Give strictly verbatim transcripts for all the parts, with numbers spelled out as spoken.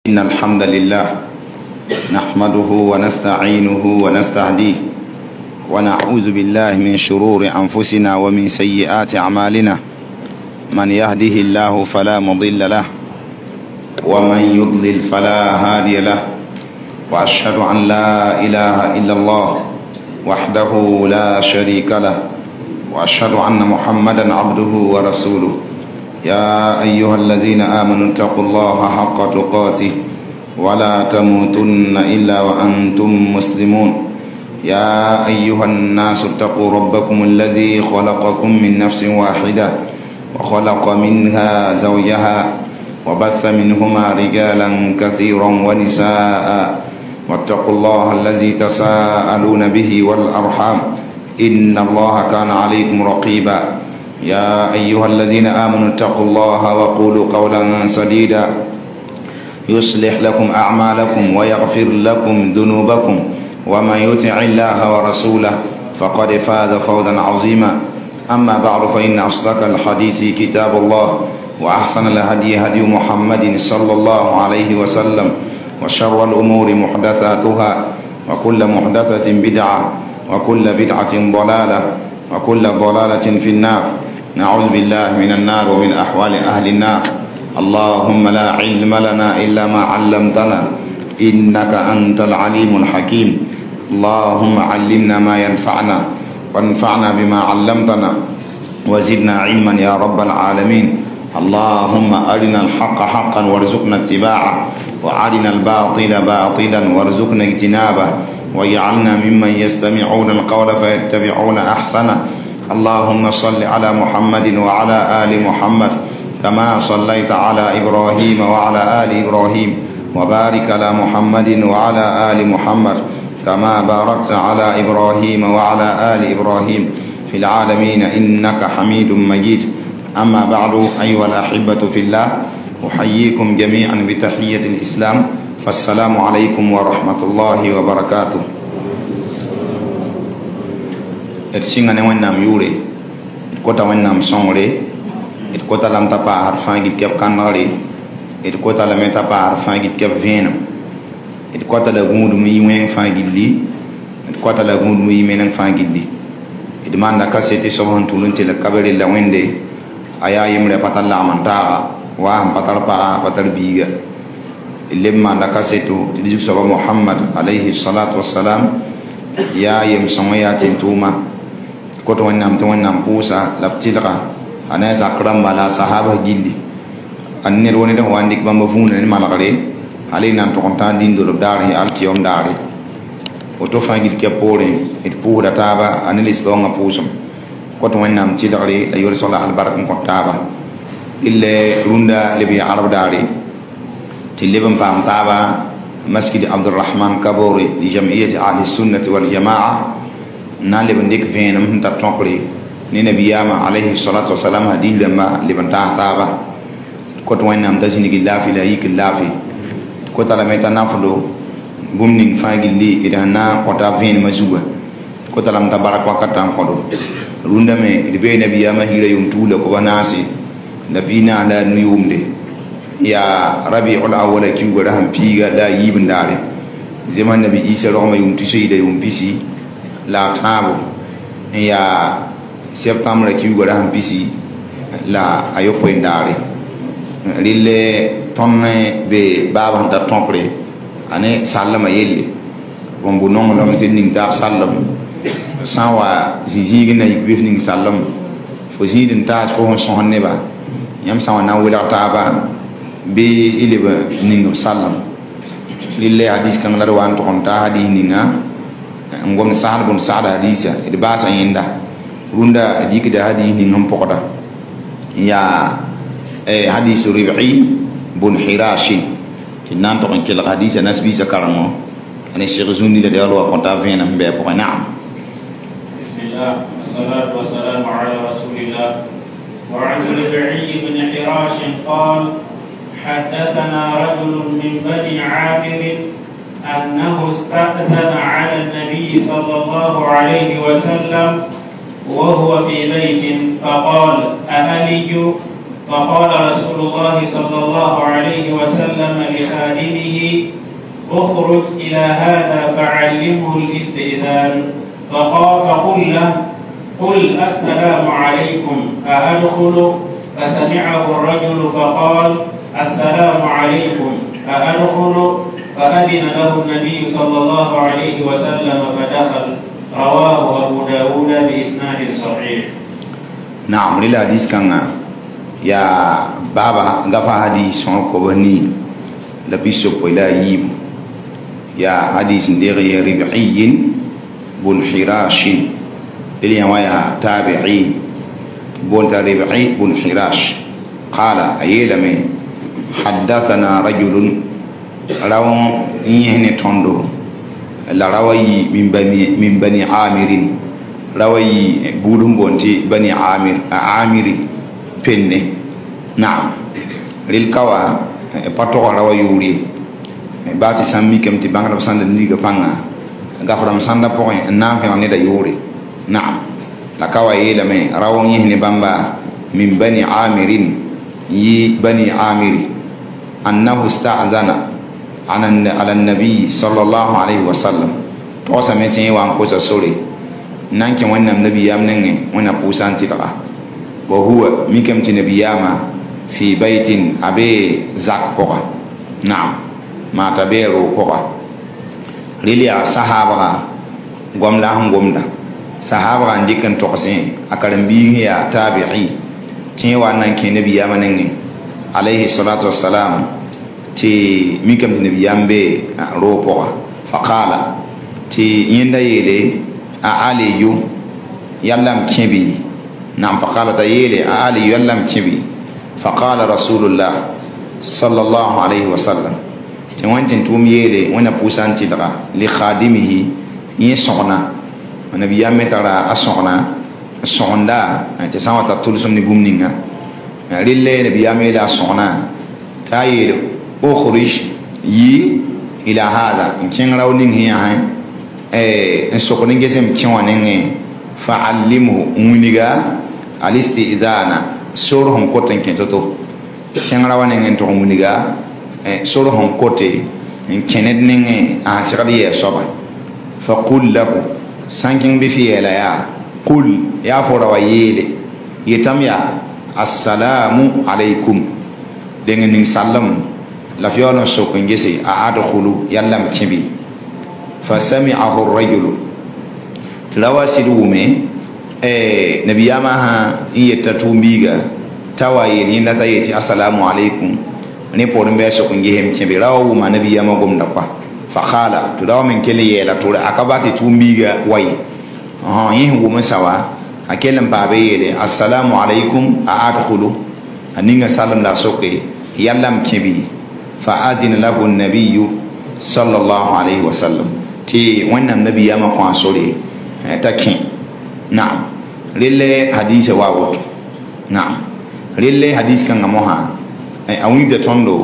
إن الحمد لله نحمده ونستعينه ونستهديه ونعوذ بالله من شرور أنفسنا ومن سيئات أعمالنا. من يهده الله فلا مضل له ومن يضلل فلا هادي له، وأشهد أن لا إله إلا الله وحده لا شريك له، وأشهد أن محمدا عبده ورسوله. يا أيها الذين آمنوا اتقوا الله حق تقاته ولا تموتن إلا وأنتم مسلمون. يا أيها الناس اتقوا ربكم الذي خلقكم من نفس واحدة وخلق منها زوجها وبث منهما رجالا كثيرا ونساء، واتقوا الله الذي تساءلون به والأرحام إن الله كان عليكم رقيبا. يا أيها الذين آمنوا اتقوا الله وقولوا قولا سديدا يصلح لكم أعمالكم ويغفر لكم ذنوبكم، ومن يطع الله ورسوله فقد فاز فوزا عظيما. أما بعد، فإن أصدق الحديث كتاب الله، وأحسن الهدي هدي محمد صلى الله عليه وسلم، وشر الأمور محدثاتها، وكل محدثة بدعة، وكل بدعة ضلالة، وكل ضلالة في النار. نعوذ بالله من النار ومن أحوال أهل النار. اللهم لا علم لنا إلا ما علمتنا إنك أنت العليم الحكيم. اللهم علمنا ما ينفعنا وانفعنا بما علمتنا وزدنا علما يا رب العالمين. اللهم أرنا الحق حقا وارزقنا اتباعه، وأرنا الباطل باطلا وارزقنا اجتنابه، واجعلنا ممن يستمعون القول فيتبعون أحسنه. اللهم صل على محمد وعلى آل محمد كما صليت على إبراهيم وعلى آل إبراهيم، وبارك على محمد وعلى آل محمد كما باركت على إبراهيم وعلى آل إبراهيم في العالمين إنك حميد مجيد. أما بعد، أيها الأحبة في الله، أحييكم جميعا بتحية الإسلام، فالسلام عليكم ورحمة الله وبركاته. Singa ne wannam yure it kota wannam songre it kota lam tapa har fangi kep kanare it kota lam tapa har fangi kep vena it kota la gundu mi wen fangi li it kota la gundu mi men fangi li it manda kasete sobon tulunte la kabere la wende aya yimre patalla amanta wa patal pa patal biga lemma da kaseto tidik sobo Muhammad alayhi salatu wassalam ya yim sonya tintuma koto wannam to wannam pusa laptilqa ana zakram bala sahaba gilli anne woni da wandik bamba funa ni malakare ali nan to konta dindo dari al kiyom dari oto fangil ke pore et pura taba analis bonga pusum koto wannam tilqari la yori sola al barakun ko taba ille runda lebi arab dari tilibam pam taba masjid Abdurrahman Kabori di jam'iyyat ahli sunnah wal jamaah nale bandik venam ta tonkri ni nabiyama alayhi salatu wasalam hadil lama libanta taba ko to wanam da sinigi lafi la yik lafi ko tala meta nafdo bumning fagilli idana ko ta ven mazuwa ko tala mta baraka wakata ko do runda me be nabiyama hira yum tula ko banasi nabina la nuyumde ya rabiul awwal ki gora ham piga da yibndare zaman nabi isa rahma yum tishida yum bisi la tabo ya septembre ki gora ham bisi la ayopo indare lille tonne be baba da tompre ane sallama yelle bombu non lo meten ning dab sallam sawa zizigi na yibif ning sallam fo zidin tas fo on son neba yam sawa na wala taba be ileba ning sallam lille hadis kan la wan to on ta hadis ninga ngom sahal bun saada hadisa id basa yinda runda dikida hadis ni ngam pokoda ya eh hadis Rib'i bun Hirashi tinan to kel hadisa nasbi sakaramo ani Sheikh Zundi de alwa konta vena mbe ko na'am. Bismillah wassalatu wassalamu ala rasulillah wa an Rib'i bun Hirashi qala حدثنا رجل من بني عامر أنه استأذن على النبي صلى الله عليه وسلم وهو في بيت فقال أألج فقال رسول الله صلى الله عليه وسلم لخادمه اخرج إلى هذا فعلمه الاستئذان فقال فقل له قل السلام عليكم أأدخل فسمعه الرجل فقال السلام عليكم أأدخل فأذن له النبي صلى الله عليه وسلم فدخل رواه أبو داود بإسناد صحيح. نعم للحديث كان يا بابا غفا حديث كوبني لبيسو بلا ييم يا حديث ديري ربعي بن حراش اللي هو تابعي بن ربعي بن حراش قال أيلمي حدثنا رجل راو يهني توندو لا راوي من بني من بني عامر راوي بودم بونتي بني عامر عامر بني نعم للكوا باتو راوي يوري باتي سامي كم تي بانغ ساند نيغا بانغا غافرام ساندا بوين نام في نيدا يوري نعم لا كوا يلمي راو يهني بامبا من بني عامر يي بني عامر أنه استأذن على النبي صلى الله عليه وسلم توسع متين وان كوسا سوري نانك وانا النبي يامنني وانا بوسان تلقى وهو ميكم تنبي ياما في بيت أبي زاك بقى نعم ما تبيرو بقى لليا صحابة قم لهم قم دا صحابة عندك توسين أكلم بيه يا تابعي تين وانا كنبي يامنني عليه الصلاة والسلام تي ميكم النبي يامبي روبوا فقال تي يندا يلي أعلي يو يلم كبي نعم فقال تيلي أعلي يلم كبي فقال رسول الله صلى الله عليه وسلم تي وانتن توم يلي وانا بوسان تدرا لخادمه يسعنا النبي يامي ترى أسعنا السعنا تسامة تطلسون نبومنينا لله نبي يامي لا سعنا تايلو أخرج يي إلى هذا إن كان راونين هي هاي إن سكونين جسم كيوانين فعلمه منيجا الاستئذان سورهم كوتين كنتو كان راونين إنتو منيجا سورهم كوتي إن كنت نين أسرائيل صبا فقل له سانكين بفيه لا يا قل يا فورا يلي يتميا السلام عليكم dengan ning salam la fiona sokon gese a adkhulu yallam kibi fa sami'ahu ar-rajulu tilawasidume eh nabiyama ha yetta tumbiga tawaye ni nata yeti assalamu alaikum ne podon be sokon gehem kibi rawu ma nabiyama gomda kwa fa khala tilawa men kele yela to akabati tumbiga wai ah yin wo masawa akelan babe yele assalamu alaikum a adkhulu aninga salam la soke يلم كبي فأذن له النبي صلى الله عليه وسلم تي وين النبي يما كان سوري تكين نعم لله حديث واوت نعم لله حديث كان موها أوين دتوندو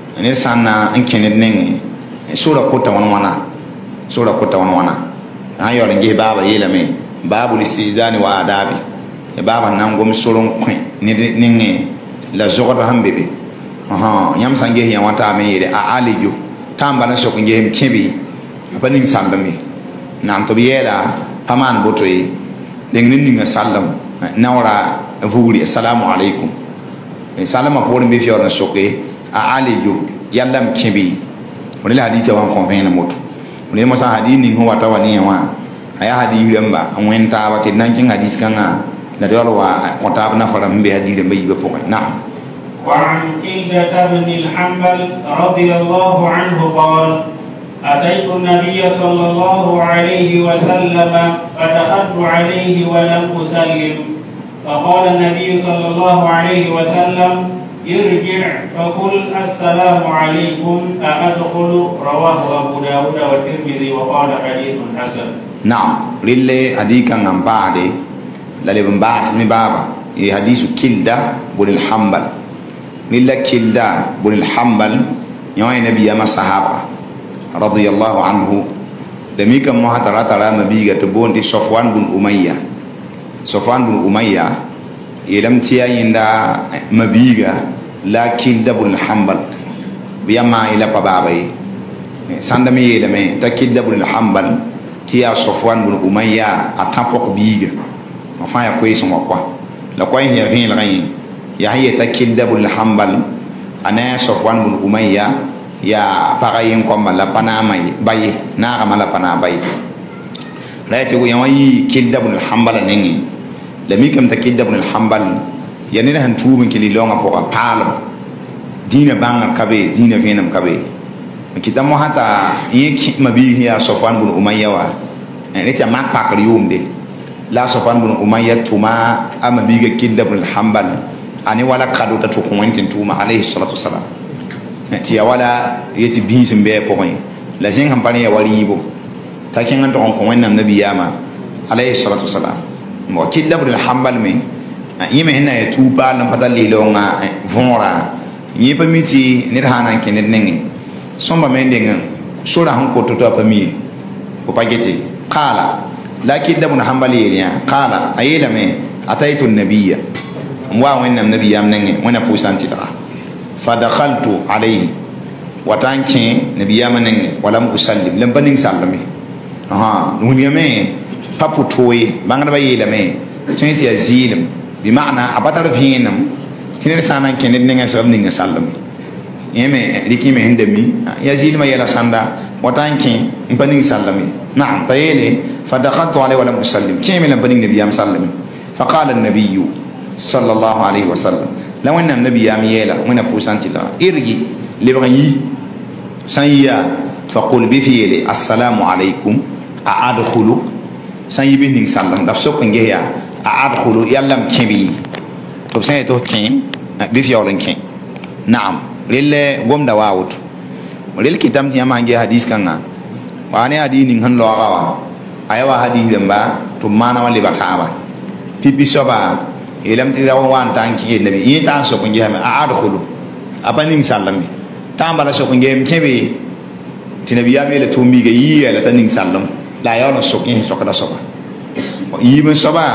نرسانا إنكين النعي سورة كوتا ونوانا سورة كوتا ونوانا أيوة نجي بابا يلمي باب الاستئذان وآدابي بابا نعم سورة كوين نعي لا زغر هم بيبي aha yam sange ya wata me yele a alijo tamba na soko ngeem kebi paning sandami nam to biela paman botoy deng ninga sallam nawra vugri assalamu alaikum salama por be fior na soke a alijo yallam kebi wala hadisi wa konfen na moto wala mo sa hadini ho wata wani wa aya hadi yamba wenta wati nan kin hadis kanga na dolo wa kontab na faram be hadi be be pokay na وعن كلدة بن الحنبل رضي الله عنه قال أتيت النبي صلى الله عليه وسلم فدخلت عليه ولم أسلم فقال النبي صلى الله عليه وسلم ارجع فقل السلام عليكم أأدخل رواه أبو داود والترمذي وقال حديث حسن. نعم لله حديث عن بعد للي باس نبابا حديث كلدة بن الحنبل لله كلدة بن الحنبل يوم النبي يا صحابة رضي الله عنه دميك محاضرة على نبي تبون دي صفوان بن أمية صفوان بن أمية yelam tiya yinda mabiga la kilda bun hanbal biyama ila pababai sandami yelame ta kilda bun hanbal tiya sofwan bun umayya atapok biga enfin ya ko yiso kwa la ko ya vin la yin ya hiya ta kilda bun hanbal ana sofwan bun umayya ya pagayin ko mala panama bayi na amala pana bayi la ti ko yayi kilda bun hanbal nengi lami kam ta kilda bun hanbal yani na han tuubin kili longa poka palam dina bangar kabe dina venam kabe kita mo hata yeki mabi ya sofwan bun umayya wa ne ta mak pakar yumde la sofwan bun umayya tuma ama biga kilda bun hanbal ani wala kadu ta to ko wentin tuma alayhi salatu wassalam ti ya wala yeti bisim be pokoy la zin ham pani ya walibo ta kin an to ko wannan nabiyama alayhi salatu wassalam mo kilda bun hanbal me yime hina ya tupa lam patali longa vonra yi pamiti ni hana ken nengi somba mendenga sura han ko to pami ko pageti qala lakin dabun hanbali ya qala ayila me ataitu nabiyya wa wa inna nabiyyam nengi wana pusanti da fa dakhaltu alayhi watanki nabiyyam nengi wala musallim lam baning sallami aha nuniyame papu toy bangana bayila me tinti azilim بمعنى أبطل فينم تنير سانا كنت نيجا سب نيجا سالم يمه لكي مه هندمي يزيل ما يلا ساندا وتانكي بنيجا سالمي نعم طيلة فدخلت عليه ولم أسلم كم لم بنيجا نبي أم سالم فقال النبي صلى الله عليه وسلم لو أن النبي أم يلا وين أبوسان تلا إرجي لبغي سيا فقل بفيله السلام عليكم أدخلوا سيبين نيجا سالم دفسوك نجيا أدخلوا يلم كبي طب سنة تو كين بفيولن كين نعم لله قوم دواوت ولله كتاب تيام عنجي حديث كنا وأنا حديث نهن لوغا أيوا حديث دمبا تمانا واللي بتعبا في بيسوبا يلم تداو وان تانكي النبي يتان سوكن جهم أدخلوا أبنين سلمي تام بلا سوكن جهم كبي تنبي يامي لتومي جيي لا تنين سلم لا يوم سوكين سوكنا سوكا يبن سوبا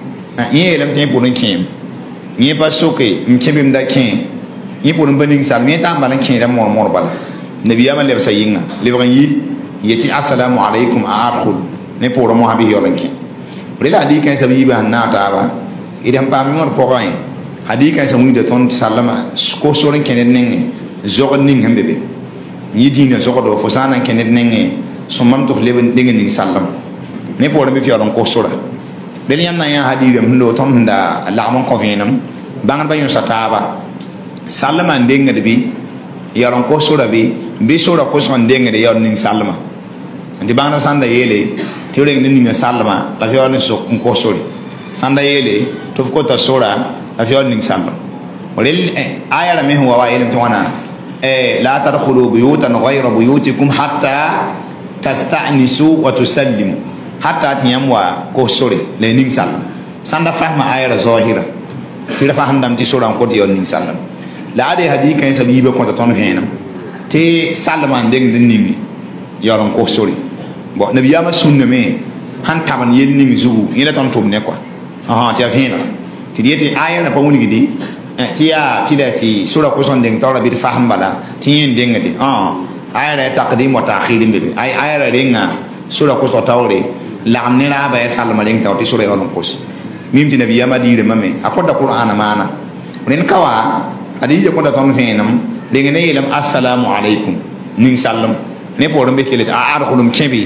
ye lam te purin kim ye pa soke mkebim da kim ye purin baning sal me ta balan kim da mor mor bala nabiya man le sayinga le ban yi yati assalamu alaikum aadkhul ne poro mo habi yolan kim rila di kan sabi ba na ta ba idan pa mi mor pokoy hadi kan samu de ton sallama ko soren kenen nenge zogon ning hambebe ni dina zogodo fo sana kenen nenge somam to leben dingen ning sallam ne poro mi fi yolan ko sora bel yam na ya hadida mlo tom da lamon ko venam bangan bayon sataba sallama ndenga de bi yaron ko sura bi bi sura ko son ndenga de yaron ning sallama ndi bangan sanda yele tiwre ngi ninga sallama la fi yaron so ko sori sanda yele to ko ta sura la fi yaron ning sallama walil aya la me huwa wa ilim twana eh la tadkhulu buyutan ghayra buyutikum hatta tasta'nisu wa tusallimu hatta tiyam wa ko sore le ning sal sanda fahma ayara zahira tira faham dam ti sura ko ti yon ning sal la ade hadi kan sabi be ko ta ton fenam te salman deng den nimi yoron ko sore bo nabiyama sunna me han taban yel ning zugu ila ton tum ne quoi aha ti afina ti diete ayara pa woni gidi ti ya ti da ti sura ko son deng tawra bi faham bala ti yen deng de ah ayara taqdim wa ta'khir be ay ayara renga sura ko so tawre lam ne la ba salma len tawti sura yon ko mim ti nabiya madire mame akoda qur'ana mana ren kawa hadija ko da ton fenam de ngene yelam assalamu alaikum nin sallam ne podo be kele a arkhulum kebi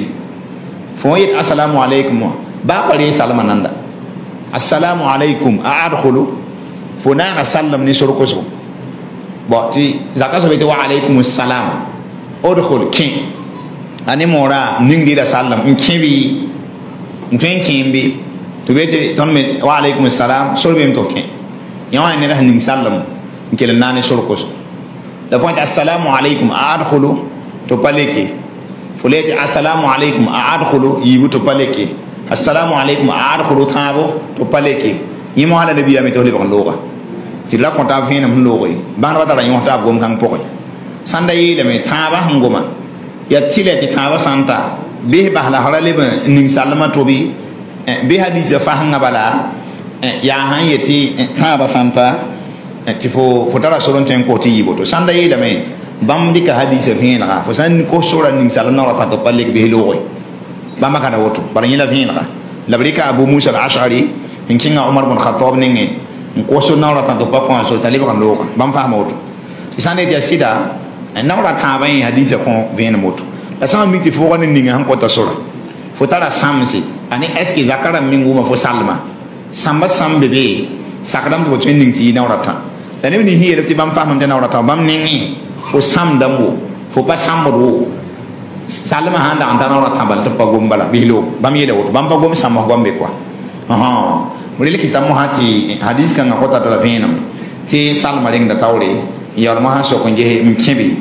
fo yit assalamu alaikum ba pare salma nanda assalamu alaikum a arkhulu fo na sallam ni sura ko so bo ti zakaso be wa alaikum assalam odkhul kin ani mora ningi da sallam kebi ntwen kimbi to bete ton me wa alaikum assalam solbe mto ken yawa ne la ning sallam nkele nane sol ko da font assalamu alaikum adkhulu to paleke fuleti assalamu alaikum adkhulu yibu to paleke assalamu alaikum adkhulu tabo to paleke yimo ala nabi ami to le ban loga ti la ko ta fina mun logo ban wa ta la yota gom kan poko sanda yi le me taba hangoma ya tile ti taba santa be ba la hala le ning salama to bi be hadisa fa hanga bala ya han yeti ka ba santa ti fo fo tara soron ten ko ti yibo to sanda yi da me bam dika hadise fina fo san ko sura ning salam na ta to palle be lo bam ka da woto bara yila fina la barika abu musa al-ash'ari in kinga umar bin khattab ninge ko so na ta to pa ko so taliba kan lo bam fa moto sanda ya sida na ra ta ba hadise ko vena moto la sama mi ti fo ko ninge han ko ta sura fo tara samsi ani eski zakara minguma fo salma samba sambe be sakadam to training ti na rata da ne ni hiere ti bam famam na rata bam ningi fo sam dambo fo pa sambo salma handa anta na rata bal to pagom bala bihlo bam yele wo bam pagom sammo gombe kwa aha mulile kitam hati hadis kan ko ta da venam ti salma ring da tawre yar ma so ko je mkebi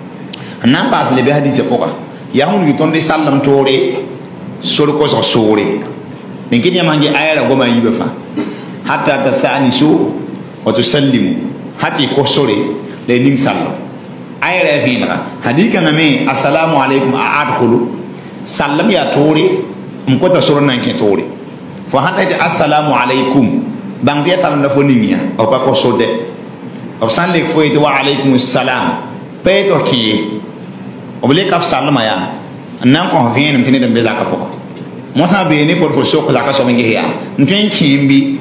nan pas le be hadis ko ka ya hun gi tonde sallam tore sor ko so sore min kin yamangi ayara goma yibe fa hatta tasani su wa tusallimu hati ko sore le ning sallam ayara fina hadika ngame assalamu alaikum adkhulu sallam ya tore um ko ta soro nan ke tore fo hatta ta assalamu alaikum bang dia salam da fo ningia o pa ko sode o san le fo ite wa alaikum assalam pe to ki o bele kaf sallama ya nan ko vien mtene dem be zakka ko mo sa be ni for for sok la ka so ngi ya ntwen kimbi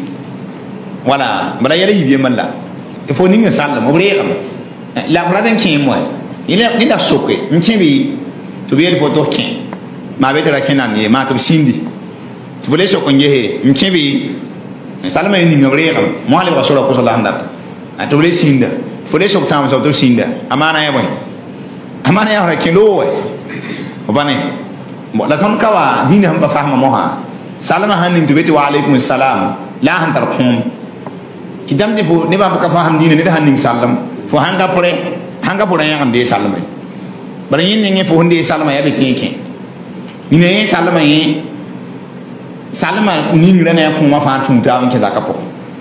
wala bala yare yibe malla il faut ninga sallam o bre kam la praten kim mo ila ni da sokke mchimbi to be for to kin ma be tara kenan ni ma to sindi to vole so ko ngi mchimbi salama ni ngore kam mo ale ko so ko so la ndat to vole sinda fole so tam so to sinda amana ya boy amana ya ha kilo o bane mo la ton kawa dini hamba fahma moha salama hanin to beti wa alaikum assalam la han tarkum kidam de fo ne ba ka faham dini ne da hanin salam fo hanga pore hanga pore ya ande salama bare yin ne fo hunde salama ya beti yake ni ne salama yi salama ni ni ne ko ma fa tun ta wanke zaka po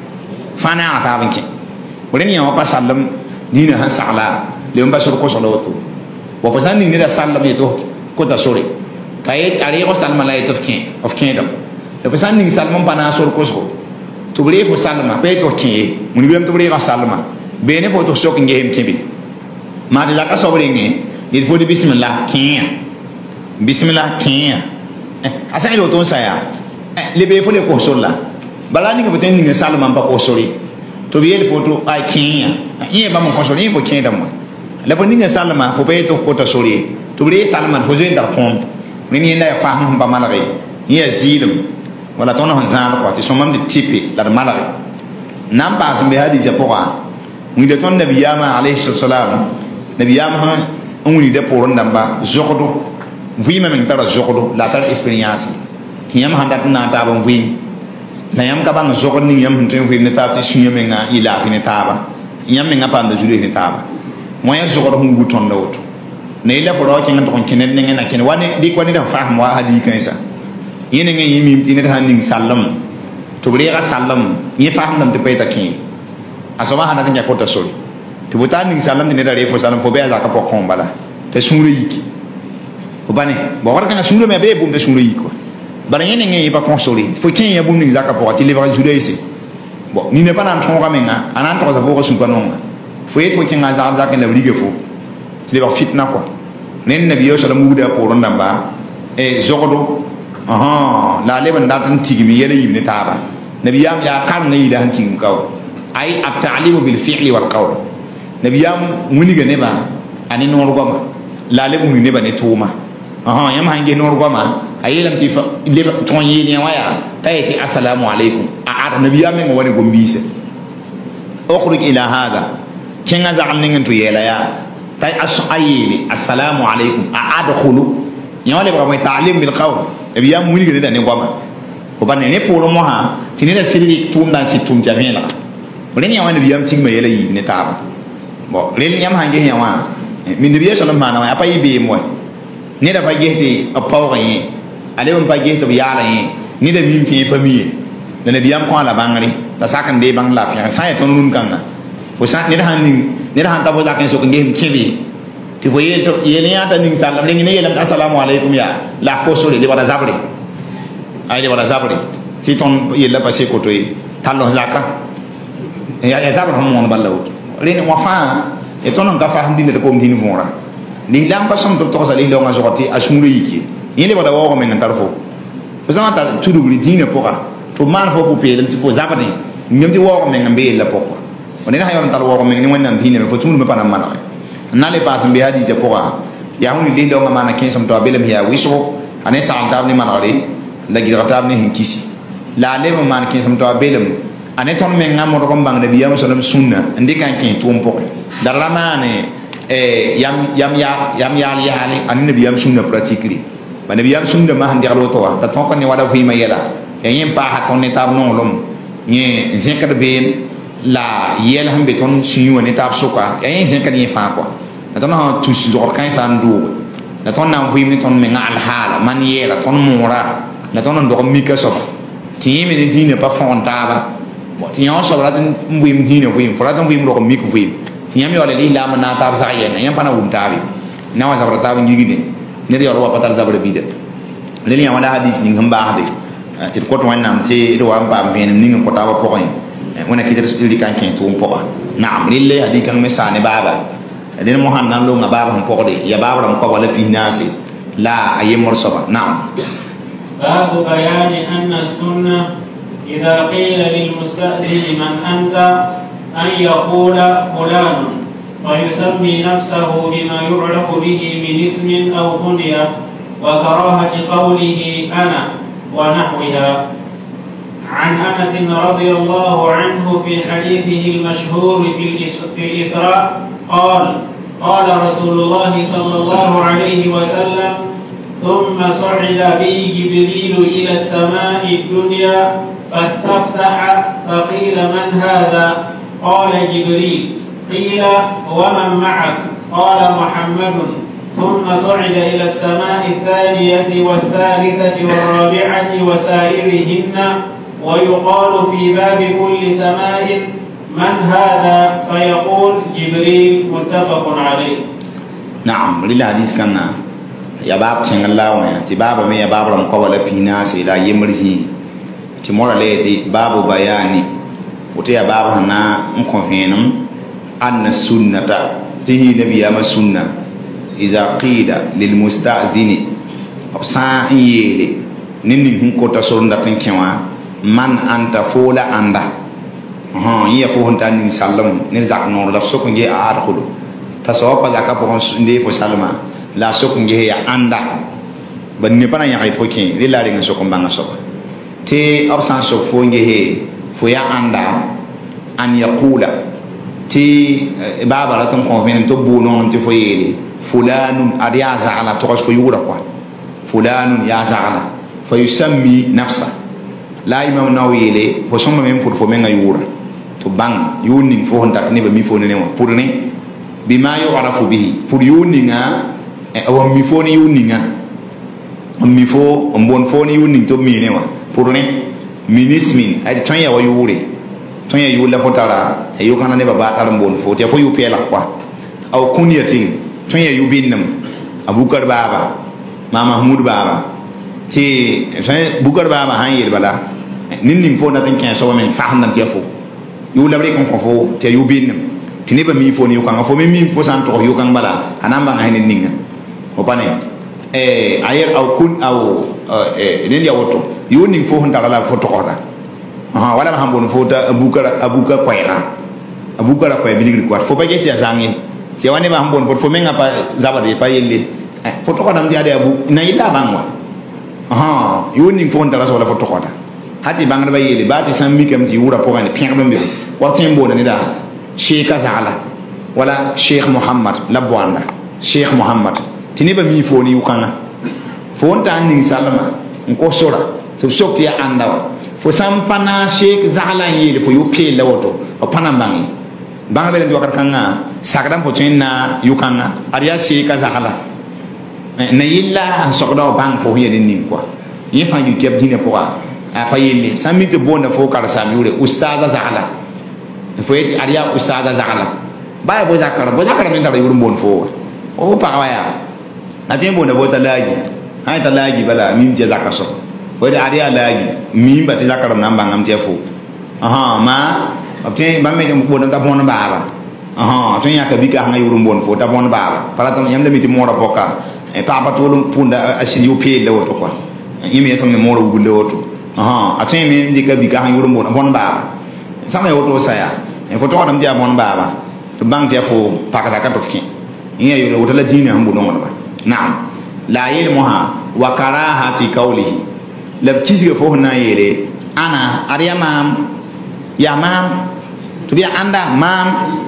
fa na ta wanke bare ni ya pa salam dini han sala le mba sur ko solo to wa fa san ni ne da salam ye to ko ta sore kayet ari ko salma la of kin of kingdom le pesan ning salma pana sor ko so to bre fo salma pe to kin mun gem to bre ko salma be ne fo to sok ngem kibi ma de la ka so bre ngi il faut de bismillah kin bismillah kin asa ilo to saya le be fo le ko so la bala ni ngem to ning salma pa ko sori to be il faut to ai kin ye ba mo ko sori fo kin dam le fo ning salma fo pe to ko to sori to bre salma fo je dar kon ni na faham ba malare ya zilim wala tona han zan ko ti somam de tipi la malare nam ba sun be hadisi poa ni de ton nabiyama alayhi salam nabiyama ha nguni de poron damba zokodo vima men tara zokodo la tar experience ti yam handa na ta ban vi na yam ka ban zokodo ni yam tin vi ne ta ti sunya men na ila fi ne ta ba yam men ngapa nda jule ne ta ba moya zokodo hungu ton da woto ne ila foro ke ngam ton kenen ne ngena ken wani di ko ni da faham wa hadi kansa yene ngi yimi ti ne ta ning sallam to bre ga sallam ni faham dam te peta ki asoma hana kan yakota sori to buta ning sallam ne da re fo sallam fo be za ka po kon bala te sunu yiki o bane bo war kan sunu me be bum de sunu yiko bara yene ngi ba kon sori fo ken ya bum ning za ka po ti le ba jude isi bo ni ne pa nan ton ga menga anan to za fo ko sun kanonga fo et fo ken ga za za ken la brige fo ti le ba fitna ko nen nabi yo sallam wuda poron namba e zogodo aha la le ban datan tigimi yele yibne taba nabi yam ya kan ne ida han tigim kaw ay at ta'limu bil fi'li wal qawl nabi yam muni ga ne ba ani nor goma la le muni ne ba ne tuma aha yam hange nor goma ayelam ti fa le ton yi ne waya tayati assalamu alaikum a ad nabi yam ngo woni gombise ukhruj ila hada kinga za amningen to yela ya tay asayili assalamu alaikum a adkhulu yawale ba ta'lim bil qawl nabi yam muni ga ne goma o ba ne polo mo ha tinira sirri tum dan si tum jamela ren yawa nabi yam tigma yela yi ne taba bo ren yam hange yawa min nabi sallallahu alaihi wasallam apa yi be mo ne da ba gete a pawa yi ale ban ba gete bi yala yi ni da mim ti pamiye da nabi yam ko ala bangare ta sakan de bang la ya sa ya ton lun kanga o sa ne da han ni ne da han ta bo la kan so ngem kibi ti fo yel to yel ya ta ning sallam ne ne yelam assalamu alaikum ya la ko so le wala zabri ay de wala zabri ti ton yel la passé ko to yi talo zaka ya ya zabar hon mon balaw len wa fa e tonon ka fa handi de ko mdini vora ni lamba som to to sa li lo nga joti asumru yiki yele wada wo men tarfo ko sama ta tudu li dina poka to man fo ko pe len ti fo zabati ngam ti wo men ngambe la poko on ina hayon tal wo men ni wonna dina fo tumu me pana mana na le pas mbe hadi je poka ya huni li lo nga mana kin som to belem ya wiso ane sa tab ni mana re la gi tab ni hinkisi la le man kin som to belem ane ton men ngam ro bang de biya sallam sunna ndi kan kin tum poka daramane eh yam yam ya yam ya ali ali an nabi yam sunna practically ba nabi yam sunna ma handi alo to ta ton ko ni wala fi ma yela ya yim pa ha ton ne tab non lom ni zekar be la yel hambe ton suyu ne tab soka ya yin zekar ni fa ko na ton ha tu su dor kan san do na ton na fi mi ton me ngal hala man yela ton mora na ton ndo mi ka so ti mi ni dine pa fonta ba ti yon so la ton mwim dine mwim fora ton mwim ro mi ko mwim yam yo le li la mana tab sa yen yam pana um tabi na wa zabra tab ngi gide ne yo wa patal zabra bide le li wala hadis ni ngamba de ti ko to wanam ti do wa ba ven ni ko ta ba ko yin wona ki der li kan ken tum po naam lille hadi kan mesane baba den mo han nan lo nga baba hon po de ya baba ram ko wala pi nasi la ayem mor soba naam babu bayani anna sunnah idha qila lil musta'din man anta أن يقول فلان ويسمي نفسه بما يعرف به من اسم أو كنية وكراهة قوله أنا ونحوها. عن أنس رضي الله عنه في حديثه المشهور في الإسراء قال قال رسول الله صلى الله عليه وسلم ثم صعد بي جبريل إلى السماء الدنيا فاستفتح فقيل من هذا؟ قال جبريل. قيل ومن معك؟ قال محمد. ثم صعد إلى السماء الثانية والثالثة والرابعة وسائرهن ويقال في باب كل سماء من هذا؟ فيقول جبريل. متفق عليه. نعم للحديث كان يا باب تنغلاو تي باب مي يا باب لم قبل بينا سيدا يمرسي تي مورا ليتي باب بياني wote ya baba hana mkonfenum anna sunnata tihi nabiya ma sunna idha qila lil musta'dhini absa yele ninni hun ko ta sonda tan kenwa man anta fola anda ha iya fo honta ni sallam ni zak no la soko nge adkhulu ta so pa zaka po nde fo salama la soko nge ya anda ban ni pana ya hay fo ken li la ri nga soko mbanga soko te absa so fo nge he fo ya anda an yaqula ti baba la tan convenu to bu non ti fo yele fulanun adiya za'ala to fo yura kwa fulanun ya za'ala fa yusammi nafsa la imam nawile fo somma men pour fo men yura to bang yuni fo honta ni ba mi fo ne wa pour ne bima yu'rafu bihi pour yuni nga e wa mi fo ni yuni nga mi fo mbon fo ni yuni to mi ne wa pour ne minismin ay ton ya wa yure ton ya yula fotara e yo kana ne baba tar mbon fo te fo yu pela kwa aw kunyatin ton ya yu binnam abukar baba mama mahmud baba ti fa bukar baba han yel bala ninni fo na tan ken so men faham nan te fo yu labre kon ko fo te yu binnam ti ne ba mi fo ni yu kan fo mi mi fo san to yu kan bala anamba nga hin ninga o pane eh ayer aw kun aw eh nen ya woto yu ning fo hon la fo to koda aha wala ma hambon fo ta abukara abuka kwela abukara kwa biligri kwa fo ba jeti azangi ti wani ma hambon fo fo menga pa zabade pa yelle fo to koda mdi ade abu na ila bangwa aha yu ning fo hon la so la fo to koda hati bangara ba yelle ba ti sammi kam ti wura po ngani pin bambe wa tembo na ni da sheikh azala wala sheikh muhammad labwanda sheikh muhammad tini ba mi fo ni ukanga fo ta ning salama nko sora to sokti ya andawa fo sampana sheikh zala yele fo yu pe lawoto o panambangi banga bele wakar kanga sagdam fo chenna yukanga ariya sheikh zala na yilla sokdo bang fo yele ning kwa yi fangi kep dine po a pa yele sami te bonda fo kala sami ure ustaza zala fo yeti ariya ustaza zala ba bo zakara bo zakara men dara yuru bon fo o pa waya atin bonda bo talaji ay talaji bala min je zakaso wada ariya laji min ba ti zakaram nan bangam te fo aha ma obtain ba me bon ta bon baba aha to ya ka bika nga yurum bon fo ta bon baba para to yam da miti mora poka e pa pa to lum punda asiri yo pe le woto kwa yimi to me mora ubulle woto aha atun me ndika bika nga yurum bon bon baba sama woto saya e fo to adam dia bon baba to bang dia fo pakata ka to fkin iya yo woto la dina ambu no ba na'am la yilmuha wa karahati qawlihi lab kisga fo na yele ana ariya mam ya mam to biya anda mam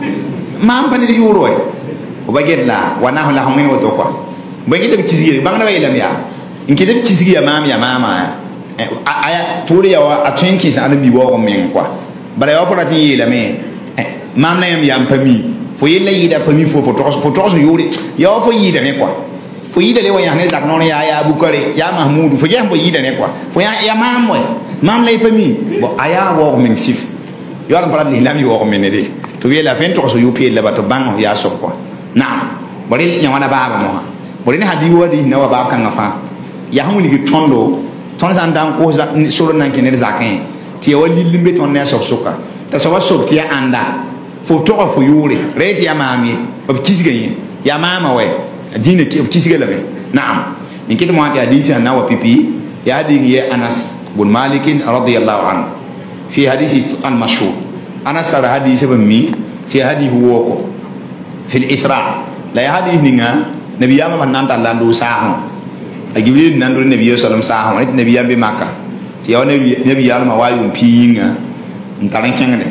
mam pani di yuro o baget la wa na la hamin woto kwa baget de kisgi bang na baylam ya inki de kisgi ya mam ya mama aya turi ya wa atwen kis ana bi wo men kwa bare wa fota ti yela me mam na yam yam pami fo yela yida pami fo fo to fo to yuri ya fo yida me kwa fo yida le wa ya ne dak non ya ya bukare ya mahmudu fo ya fo yida ne kwa fo ya ya mam mo mam lay pami bo aya wo men sif yo ala parad l'islam yo ko menede to wi la fen to so yupi la bato bang ya so ko na bari nya wana baba mo bari ni hadi wadi na wa baba kan fa ya hamu ni tondo ton san dan ko za soro nan kenere zakin ti wa lilimbe ton ne so soka ta so wa so ti anda fo to ko fo yuri re ti ya mami ob kisga yin ya mama we dine ki ob kisga la be na'am in kiti mo ati hadisi na wa pipi ya hadi ye Anas bin Malik radiyallahu anhu في حديث المشهور أنا سر حديث بمي في حديث ووكو في الإسراء لا حديث نينا نبي يام من نانت الله لو ساهم أجيبلي نانور النبي صلى الله عليه وسلم النبي يام بمكة في أول نبي نبي يام وايم بينغا نتالين كنغني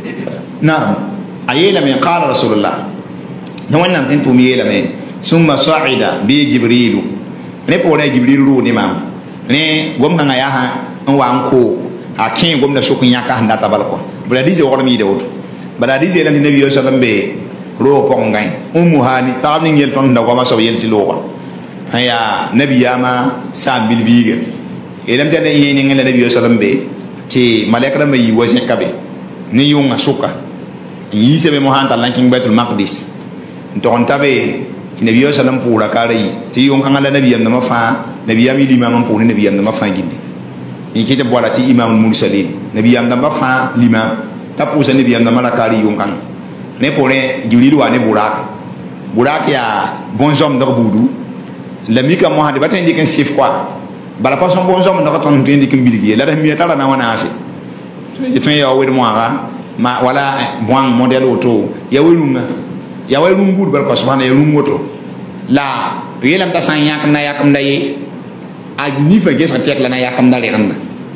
نعم أيلا من قال رسول الله نوان نانتين تومي يلا من ثم صعد بجبريل نبونا جبريل رو نمام ne gom nga ya ha nwan ko a kin gom da sokun ya ka handa tabal ko bala dize wala mi de woto bala dize lan nabi sallallahu alaihi wasallam be ro ko ngai ummu hani tab ni ngel ton da ko ma so yel ti lo ko haya nabi yama sa bil biige elam tan yi ni ngel nabi sallallahu alaihi wasallam be ti malaika ma yi wose kabe ni yunga suka yi sebe mo hanta lan king baitul maqdis ton tabe ti nabi sallallahu alaihi wasallam pura kare ti yunga ngala nabi yam ma fa nabi yam yi imam pura nabi yam ma fa gindi in kita bola ti imam mursalin nabi yam damba fa lima tapu sa nabi yam damba la kari yung kan ne pore jibril wa ne burak burak ya bonzom do budu la mika mo hade baten diken sif kwa bala pa son bonzom do ton tin diken bilgi la da mi tala na wana ase to to ya wer mo aga ma wala bon model auto ya werunga ya werun bud bal ko subhana ya rum moto la yelam ta san yak na yak ndaye a ni fa gesa tek la na yakam dale randa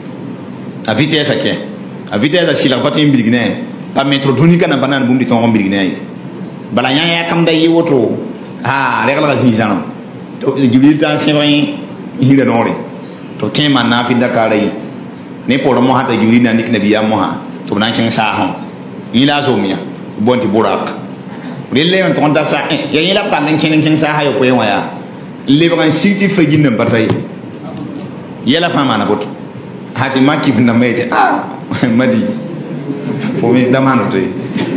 a vitesse ke a vitesse a sila patin bilgne pa metro doni kana banan bum di ton bilgne bala nya yakam dai woto ha regla ga zinjano to jibril tan se wani hira nore to kema na fi dakare ne por mo hata jibril na nik nabiya mo ha to nan kin sa ha ila zo miya bonti burak rille on ton da sa ya ila pan nan kin kin sa ha yo ko ya le ba kan siti fa ginna batay yela fama na boto hati maki na mete ah madi pomi damano to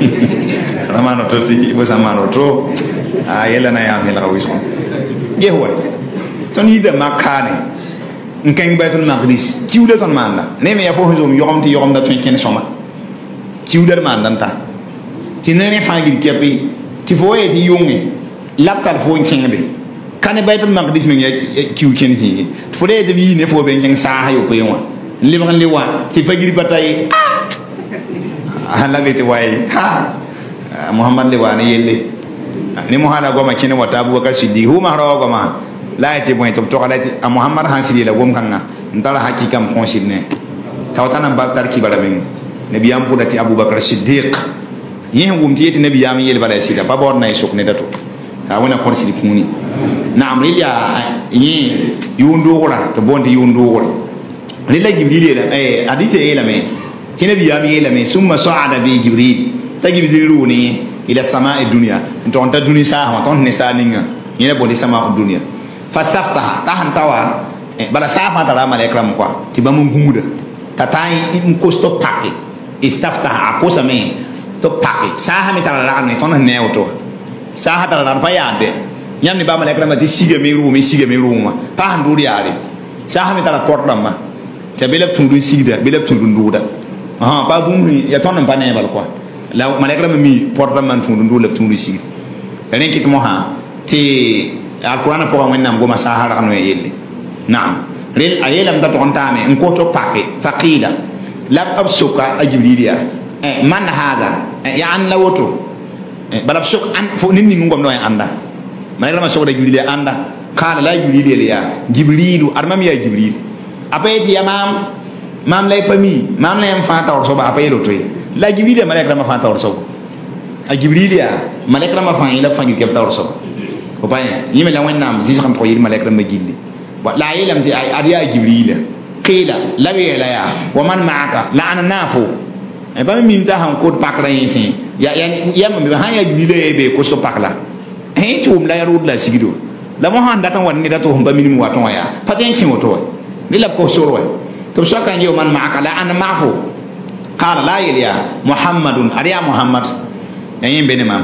damano to ti bo samano to ah yela na ya mela wiso ge hoy ton yida makane nken betul magris kiwde ton manda ne me ya fo hozum yogom ti yogom da ton ken soma kiwde manda ta tinene fangir kepi ti fo e ti yongi laptal fo ngebe kane baitul maqdis men ya kiw ken ti fo de bi ne fo ben jeng sa ha yo ko yon li ban li wa ti fagiri batay ah la beti way ha muhammad li wa ne yelle ni mo hala goma kene wata abubakar siddiq huma rawa goma la ti bon to to kala ti muhammad hansidi la gom kanga ndala hakikam konsidne tawtana babtar ki bala men nabiyam pudati abubakar siddiq yin gum ti ti nabiyam yel bala sida babor nay sokne dato ha wona konsid kuni naam lilia yi yundu gora to bonti yundu gora lilla jibril la eh hadise ila me tinabi ya mi ila me summa sa'ada bi jibril ta jibril runi ila sama'i dunya to on ta duni sa ha ton ne sa ninga yene boni sama'u dunya fasaftaha ta hantawa bala sa fa tala malaikram kwa tibamu gumuda tatai in kosto pake istaftaha akosa me to pake sa ha mi tala la ne ton ne auto sa ha tala la pa yande nyam ni ba malek la ma ti siga mi rumi siga mi ruma pa han duri ale sa ha mi tala portam ma te belap tundu sigda belap tundu nduda ha pa bumi ya ton pa ne bal quoi la malekra mi porta man tundu ndul tundu si ren kit mo ha ti alquran po ngam nam go masahara no yelle naam rel ayelam da ton tame en ko to pakke faqila lab absuka ajibrilia eh man hada ya an lawoto balab suk an fo nini ngom no anda malekra ma sokda jibrilia anda kala la jibrilia ya jibrilu armam ya jibril apeti ya mam mam lay pami mam lay am fa tawr so ba apay lo toy la jibril malek rama fa tawr so a jibril ya malek rama fa ila fa ngi kep tawr so ko pay yime la wonnam zis xam ko yir malek rama gilli wa la yelam ti ay adiya jibril qila la wi la ya wa man ma'aka la ana nafu e ba mi ta han ko pakra yin ya ya yam mi ha ya jibril e be ko so pakla e tum la yarud la sigido la mo han datan wan ni dato hum ba minimi wato ya paten kin wato ni la ko so ro to shaka nyo man ma'aka la ana ma'fu qala la ya muhammadun ariya muhammad yin bene mam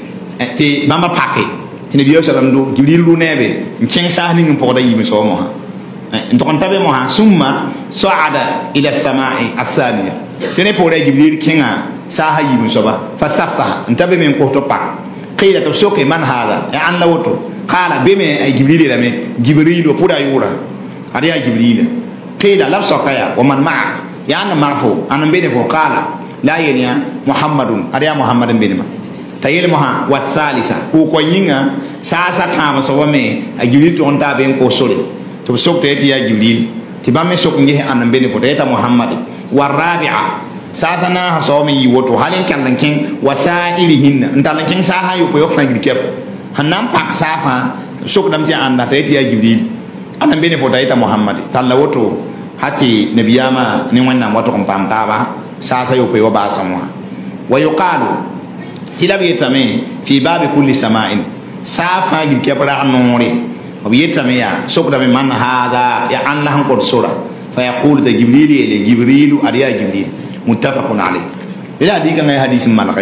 ti mama pakke ti ne biyo salam do jibril lu nebe kin sa ni ngum poda yimi so mo ha to kon tabe mo ha summa sa'ada ila as-sama'i as-thaniya tene poda jibril kinga sa ha yimi so ba fasafta ntabe men ko to pak qila to shoke man hada ya an lawoto qala beme ay jibril la me jibril poda yura ariya jibril qila la sokaya wa man ma'ak ya ana ma'fu ana bene fo qala la yenya muhammadun ariya muhammadan bene ma tayel moha wa thalitha ko ko yinga sa sa tama so wame a jibril to onta ben ko sole to sok te ya jibril ti bamme sok ngi ana bene fo ta muhammad wa rabi'a sa sa na so me yiwoto halen kallan kin wasailihin ndalan kin sa ha yo ko yo fangir kep hanam pak safa sok dam ti anda te ya jibril ana bene fo ta muhammad tallawoto hati nabiyama ni wannan wato kon pam taba sasa yo pe wa samwa wa yuqalu tilabi tame fi babi kulli sama'in safa gir kebra anore wa yetame ya sokda me man hada ya allah han ko sura fa yaqulu da jibril ila jibril ariya jibril muttafaqun alayh ila diga ngai hadis malaqai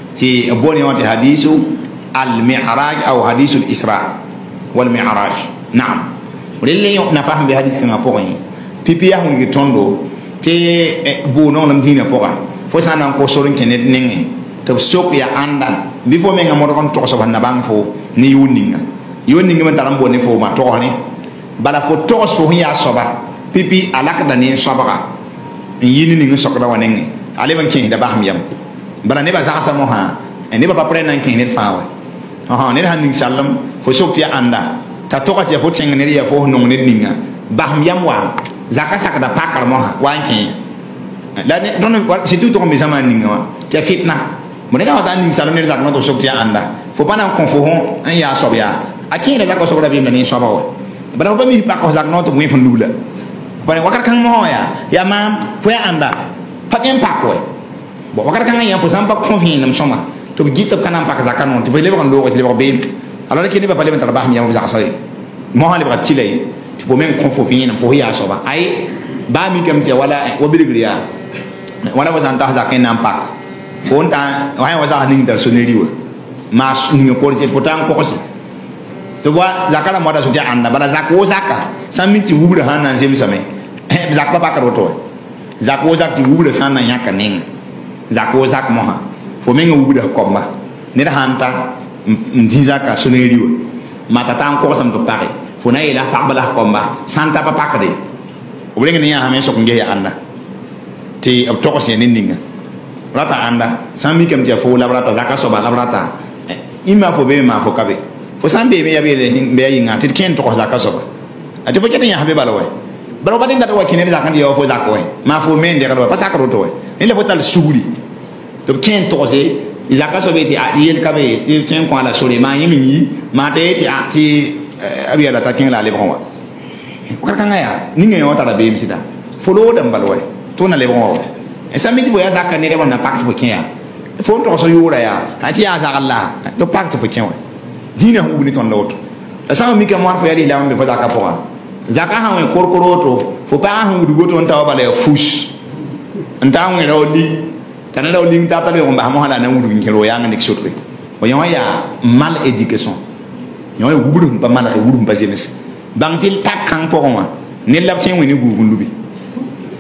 ti boni wati hadisu al mi'raj aw hadisul isra wal mi'raj na'am rille yo na faham bi hadis kan aponi pipi ya hungi tondo te bu non lam dina poka fo sana ko sorin kenet ningi to sok ya anda before me ngamo kon to so banna bang fo ni yuninga yuninga man taram bonni fo ma to ni bala fo to so ya soba pipi alaka da ni soba yini ni ngi sokra wanengi ale ban kin da baham yam bala ne ba za sa mo ha ne ba ba pre nan kin ne fa wa ha ne han ning sallam fo sok ti anda ta to ka ti fo tenga ne ya fo non ne ninga baham yam wa zaka saka da pakar mo ha wanki la ne don c'est tout comme zaman ninga wa ta fitna mo ne ka ta ning sallam ne zaka no to sok ti anda fo bana kon fo hon an ya so ya akira zaka so da bi ne so ba wa bala ba mi pa ko zaka no to mo fon dula bani wakar kan mo ya ya mam fo ya anda paten pakwe bo wakar kan ya fo sam pa konfi nam soma to gitab kanam pak zaka no to le ba ndo ko le ba be alors que ne ba pale ben tarbah mi ya zaka sai mo ha le ba tilay to fo men kon fo fi nam fo ya so ba ay ba mi kam se wala wa biligriya wala wa zanta zaka nam pak fo nta wa ya wa zaka ning dar soneri wa ma ning ko se fo tan ko ko to wa zakala mo da so ja anda bala zakko zaka samiti wubra hanan zemi same zakpa pa karoto zakko zak ti wubra sana nyaka ning zakko zak moha fo menga wubra komba ne da hanta mzinza ka soneriwa mata tan ko sam to pare fo na ila pa bala komba santa pa pakade o brenga ni ya ha men so nge ya anda ti to ko sen ninga rata anda sami kam ti fo la rata zakka so ba la rata imma fo be ma fo kabe fo sambe be ya be be yinga ti ken to ko zakka so ba ati fo kete ya habe bala way bala badin da wa kinene zakan yo fo zakko way ma fo men de kala pa sakaro to way ni le fo tal suguri to ken to se izaka so be ti yel kabe ti ken ko ala sore ma yimi ni ma te ti ati abi ala ta ken la le bon wa ko kan ya ni ngi yo tala be mi sida fo lo dam bala way to na le bon wa e sami ti fo ya zakka ni de wona pak fo ken ya fo to so yura ya ati ya zakalla to pak fo ken way dina hu ni ton lawto sama mi ka mo fo ya li la me fo zakka po zaka ha wen korkoroto fo pa ha ngudu goto ntaw bale fush ntaw ngi rawli tan rawli nta ta be ko ba mo hala na ngudu ngelo ya ngani ksotbe o yon ya mal éducation yon ya guburu pa mal ko guburu pa zemes bangtil tak kan po ko ma ne lab tin woni gugun lubi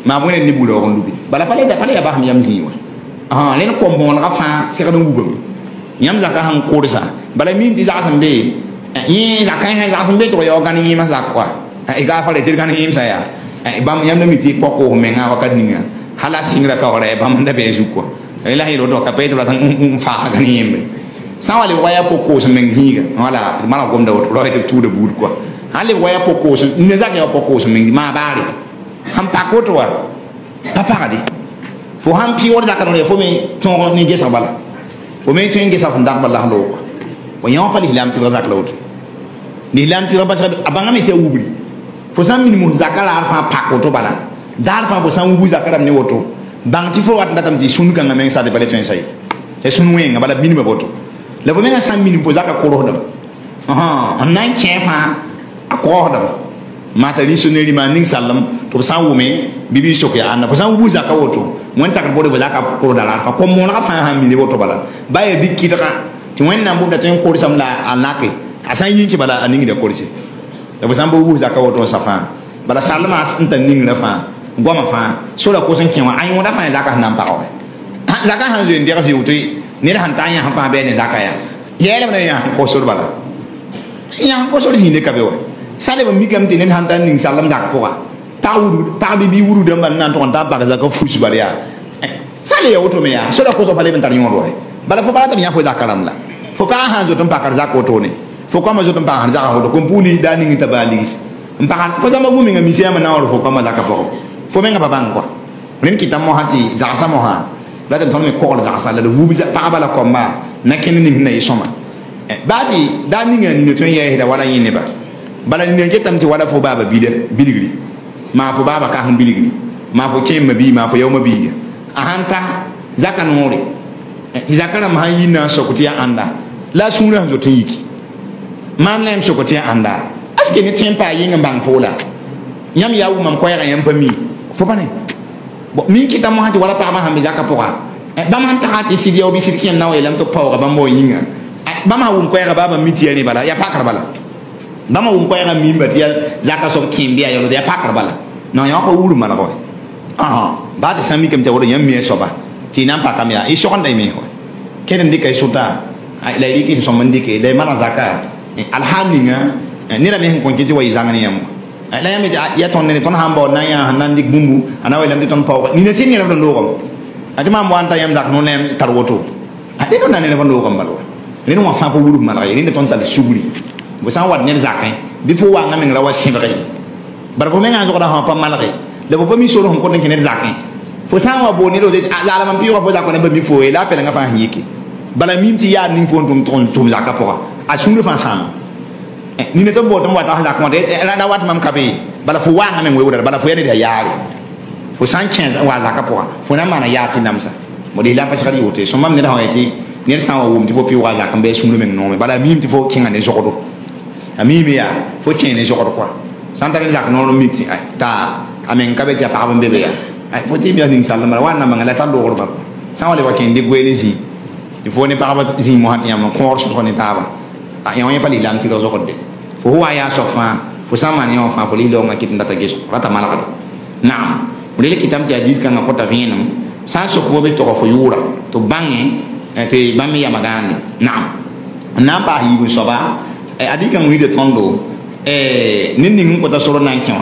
ma mo ne ni bulo ko ndubi bala pale da pale ya ba yam ziwa ah len ko mo na fa se ka ndubu yam zaka han korsa bala min ti za san be yi za kan ha za san be to yo gan yi ma za kwa e ga fa le ti gan yi sa ya e ba yam na mi ti ko ko me nga wakat ninga hala singra ka ore ba man da be ju ko ila hi ro do ka pe to la tan fa gan yi me sa wale waya po ko so men zinga wala mala gom da ro he tu de bud quoi hale waya po ko so ne za ka po ko so men ma bari ham pa ko to wa papa di fo ham pi wor da ka no fo me ton ni gesa bala fo me ton gesa fo ndak bala lo ko wa yon pa li lam ti razak lo ni lam ti rabasa abanga me te wubri fo sam min mu zakala fa pa ko to bala dal fa fo sam wubu zakara ne woto bang ti fo wat ndatam ti sunu kan men sa de bale ton sai e sunu wenga bala binima boto la fo me nga sam min po zaka ko ro dam aha an nan ke fa ko dam mata li suneri ma ning sallam to san wume bibi shoke anna fo san wubu zaka woto mon saka bodo bala ka ko dala fa ko mo na fa ha mi ne woto bala baye bikki ta ti wen na bu da ten ko sam la alake asan yin ki bala aningi de ko risi da fo san bo wubu zaka woto safa bala sallama ntan ning la fa goma fa so la ko san kenwa ay mo da fa zaka nan pa o zaka han zo ndira fi wuti ni da han tanya han fa be ne zaka ya yele na ya ko so bala ya ko so ni ne ka be wa sale ba migam te nen handan ning salam jak poa ta wuru ta bi bi wuru dem ban nan to ta ba za ka fush baria sale ya auto me ya so da ko so pale ben tar nyodo ay bala fo bala tam ya fo za karam la fo pa han zo tam pa kar za ko to ne fo ko ma zo tam pa han za ko to kompuni da ning ta ba lis mpa fo za ma gumi ngami siama na woro fo ko ma za ka po fo me nga ba bang ko nen kitam mo hati za sa mo ha la dem ton me ko za sa la de wubi za pa bala ko ma na ken ning na yisoma baati da ning ni ne ton ye da wala yin ne ba bala ni nge tam ti wala fo baba bide bidigri ma fo baba ka han bidigri ma fo kem bi ma fo yawma bi ahanta zakan ngore ti zakara ma yina sokoti ya anda la sura zo tiki man lem sokoti ya anda aske ni tempa yinga bang fola yam yawu mam ko ya yam pa mi fo bane bo mi kita mo hati wala pa ma hambi zakka poka ba man ta hati sidi obi sidi ken nawe lam to pawga ba mo yinga ba ma wum ko ya baba miti ya bala ya pakar bala dama wum ko ya mimba ti zaka so kimbia yo de pakar bala no yo ko wulu mala ko ah ba de sami kem te woro yam mi so ba ti nan pa kamera i so ndai me ko kenen dikay suta ay lay dikin so man dikay lay mana zaka alhaninga ni la me ko kiti way zangani yam la yam ya ton ne ton hambo na ya nan dik bumbu ana way lam di ton paw ni ne tin ni la do ko ati ma mo anta yam zak no lem tar woto ade do nan ne la do ko mbalo ni no fa ko wulu mala ni ne ton tal suguri bo san wat ne zakai bi fo wa ngam ngara wasinre bar ko me nga zo da ha pa malare le bo mi so ro ko ne ne zakai fo san wa bo ni do la la man pi wa bo zakone ba mi fo e la pe nga fa hiki bala mi ti ya ni fo tum ton tum zakka po a sunu fa sam ni ne to bo to wa ta zakko de la da wat mam kabe bala fo wa ngam ngwe bala fo ya ne da yare fo san chen wa zakka po fo na mana ya ti namsa mo de la pa sakari wote so mam ne da ha ti ne san wa wum ti fo pi wa zakka be sunu men no me bala mi ti fo kinga ne jokodo amimi ya fo chene jokor quoi santale zak no miti ta amen kabe ja pa bambe ya ay fo ti bi ni sallama wana mangala ta do gorba sawale wa ken di gwelezi il faut ne pa ba zi mo hat yam ko so so ne taba a yon ya pali lam ti do zokodde fo huwa ya sofa fo samani on fa fo li lo ngakit ndata geso rata malaka naam mudele kitam ti hadis kan ko ta vinam sa so ko be to fo yura to bangi te bammi ya magani naam na ba hi so ba adika ngui de tondo eh nini ngun ko ta soro nan kenwa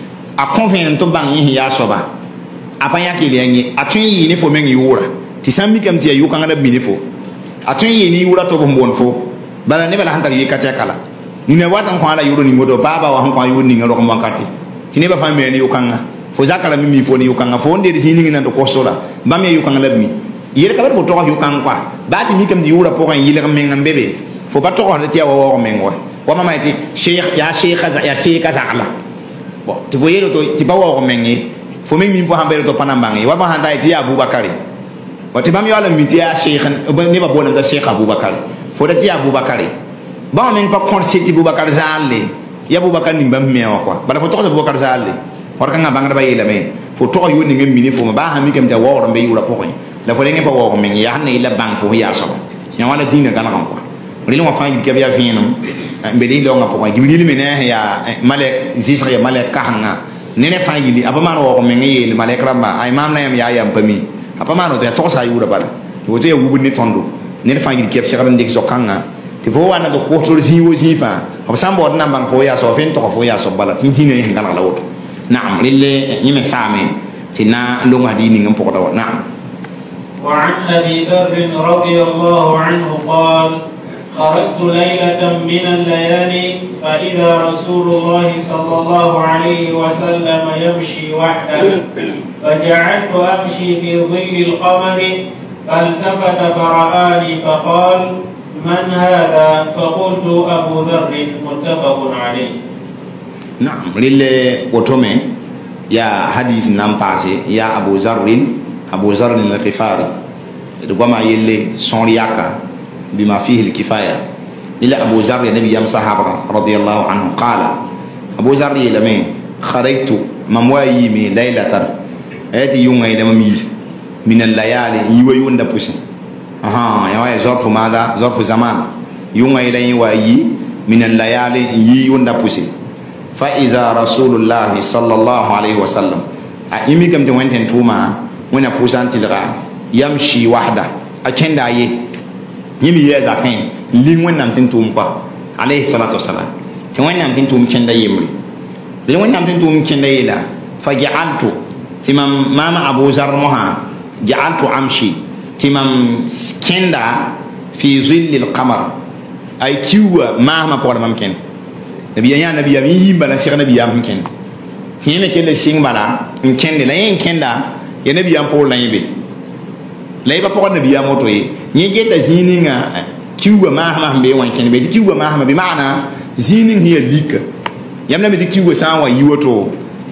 a convaincre to bang yin ya soba apanya ke le nyi atun yi ni fo men yura ti sammi kam ti ayu kan ala bi ni fo atun yi ni yura to bon fo bala ne bala hantar yi katia kala ni ne watan ko ala yuro ni modo baba wa han ko yuro ni ngaro ko mankati ti ne ba fa me ni yukanga fo zakala mi mi fo ni yukanga fo nde di ni nan to ko sola ba me yukanga la mi yele ka ba to ko yukanga kwa ba ti mi kam di yura po kan yile kam men ngambebe fo ba to ko ti wa wa mengo wa mama ti sheikh ya sheikh ya sheikh zakala bo ti boyelo to ti ba wa mengi fo men mi fo hambe to panambangi wa ba handa ti abubakari wa ti bam yo ala mi ti ya sheikh ne ba bonam da sheikh abubakari fo da ti abubakari ba men pa kon ti abubakar zalle ya abubakar ni bam mewa kwa bala fo to abubakar zalle for ka nga bangada ba yela me fo to yo ni ngem mi ni fo ba ha mi kam ta wa be yula po ko la fo le nge pa wa mengi ya ne ila bang fo ya so ya wala dina kana kwa rilo ma fangi ke biya vinum mbeli lo nga po jibril mena ya malek zisra ya malek kahanga nene fa yili apa man wo ko men yele malekra ma ay mam na yam ya yam pami apa man to ya to sa yura bala to to ya wubu ni tondo nene fa yili kep shekara ndik zokanga te fo wana to ko to zi wo zi fa apa sambo na bang fo ya so fen to fo ya so bala tin tin ni ngala la woto na'am lille ni me same tina ndo ngadi ni ngam pokota na'am وعن أبي ذر رضي الله عنه قال خرجت ليلة من الليالي فإذا رسول الله صلى الله عليه وسلم يمشي وحده فجعلت أمشي في ظل القمر فالتفت فرآني فقال من هذا فقلت أبو ذر متفق عليه. نعم لله وتومي يا حديث نام باسي يا أبو ذر أبو ذر الغفاري ربما يلي سونرياكا بما فيه الكفاية إلا أبو ذر النبي يم صحابة رضي الله عنه قال أبو ذر لمن خرجت ممواي من ليلة أتي يوم إلى ممي من الليالي يويون دبوسين أها يا ظرف ماذا ظرف زمان يوم إلى يوي من الليالي يويون دبوسين فإذا رسول الله صلى الله عليه وسلم أمي كم توين توما وين أبوسان تلقى يمشي وحده أكيد أيه يمي يزا كين لين وين نامتين توم با عليه الصلاة والسلام وين نامتين توم كندا يمري لين وين نامتين توم كندا يلا فجعلت تمام ماما أبو ذر مها جعلت أمشي تمام كندا في ظل القمر أي كيو ماما بقول ممكن نبي يا نبي يا مين بنا سير نبي يا ممكن تيجي كده سين بنا ممكن لا يمكن ya nabi yam pol laybe layba pokon nabi yam oto yi ni geta zininga kiwa ma ma be wan ken be kiwa ma ma be maana zinin hiya lika yam na be kiwa sa wa yiwoto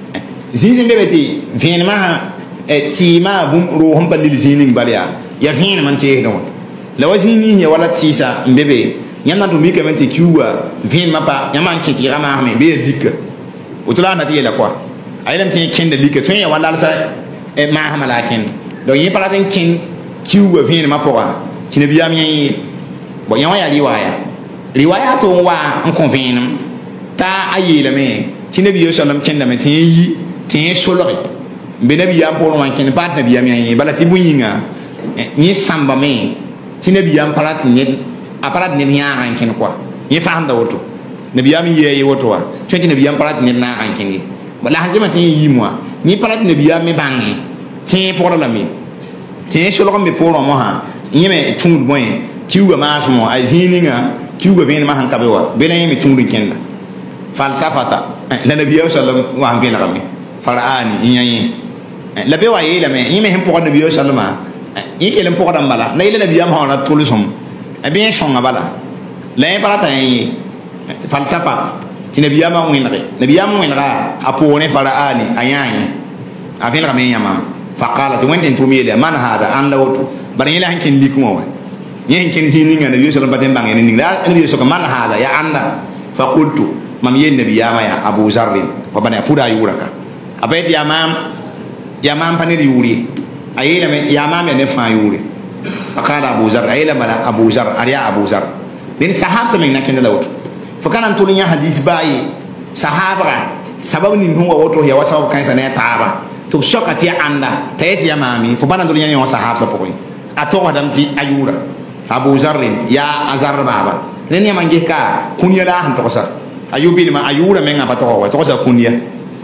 zinin be beti vin ma ti ma bum ro hom balil zinin balya ya vin man te no la wa zinin hiya wala tisa mbebe yam na to mi ka menti kiwa vin ma pa yam an kiti ma ma be lika utula na ti la kwa aylam ti ken de lika to ya wala sa e ma malakin do yi para den kin kiwa vin ma poa tinabiyam yi bo yan ya riwaya riwaya to wa en convaincre ta ayela me tinabiyo sallam ken da me tin yi tin solore be nabiyam pour wan ken pat nabiyam yi bala ti bunyinga ni samba me tinabiyam parat ni aparat ni nya ran ken quoi yi faham da woto nabiyam yi yi woto wa tenti nabiyam parat ni na ran ken ni bala hazima tin yi moi ni parat nabiyam me bangi tin pour la mi tin solore me pour mo ha yeme tund moy kiwa masmo ay zininga kiwa vin ma han kabewa belen mi tund kenda faltafata la nabiyyu sallallahu wa han la mi faraani yiyi la be wa yela me yeme hem pour nabiyyu sallallahu yi kelem pour dam bala na yela nabiyyu ma na tulusum e bien songa bala la parata yi faltafa ti nabiyyu ma winre nabiyyu ma winra apone faraani ayani afin la me yama faqala wenten tumile man hada an lawtu bari yela hankin likmo wa yen ken zininga nabi sallallahu alaihi wasallam ni la nabi sallallahu man hada ya anda fa qultu mam yen nabi ya ma ya abu zarr fa bana pura yuraka abeti ya mam ya mam paniri yuri ayela me ya mam ya ne fa yuri fa qala abu zarr ayela mala abu zarr ariya abu zarr bin sahab sa min nakin lawtu fa kana tulinya hadis bai sahaba sababu ni huwa woto ya wasa kan sa ne taaba to shokati anda tayeti ya mami fo bana dunya yon sahab sa pokoy ato adam ti ayura abu zarrin ya azar baba nen ya mangi ka kunya la han to sa ayubi ma ayura men ngaba to wa to sa kunya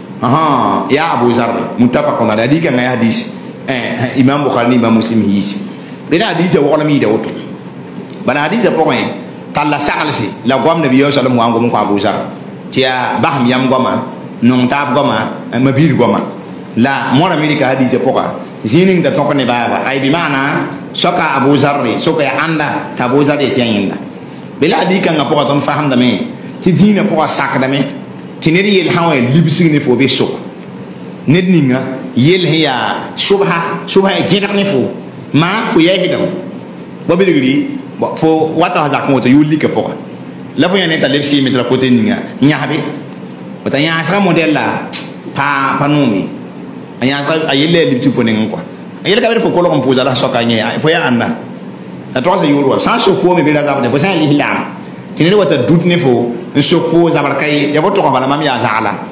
aha ya abu zarr muttafaqun ala diga ngai hadis eh imam bukhari imam muslim hisi bena hadis wa wala mi da woto bana hadis pokoy talla sakalsi la gwam nabi sallallahu alaihi wasallam ko abu zarr tia baham yam goma non tab goma mabil goma la mora milika hadise poka zining da tokone baba ay bi mana soka abu zarri soka ya anda ta abu zarri tianyinda bila dika nga poka ton faham da me ti dina poka sak da me ti neri yel hawe libsing ne fo be sok ned ninga yel hiya subha subha e jinak ne fo ma fo ya hidam bo be digri fo wata hazak mo to yulli ka poka la fo ya ne ta lebsi mi tra kote ninga nyahabe wata nya sa model la pa panumi anya sa ayele libsi fo nen quoi ayele ka be fo ko lo composer la soka nye fo ya anda ta to sa yuro sa so fo me be la zabne fo sa li hilam tinere wata dut ne fo so fo zabar kay ya boto ko bala mam ya zala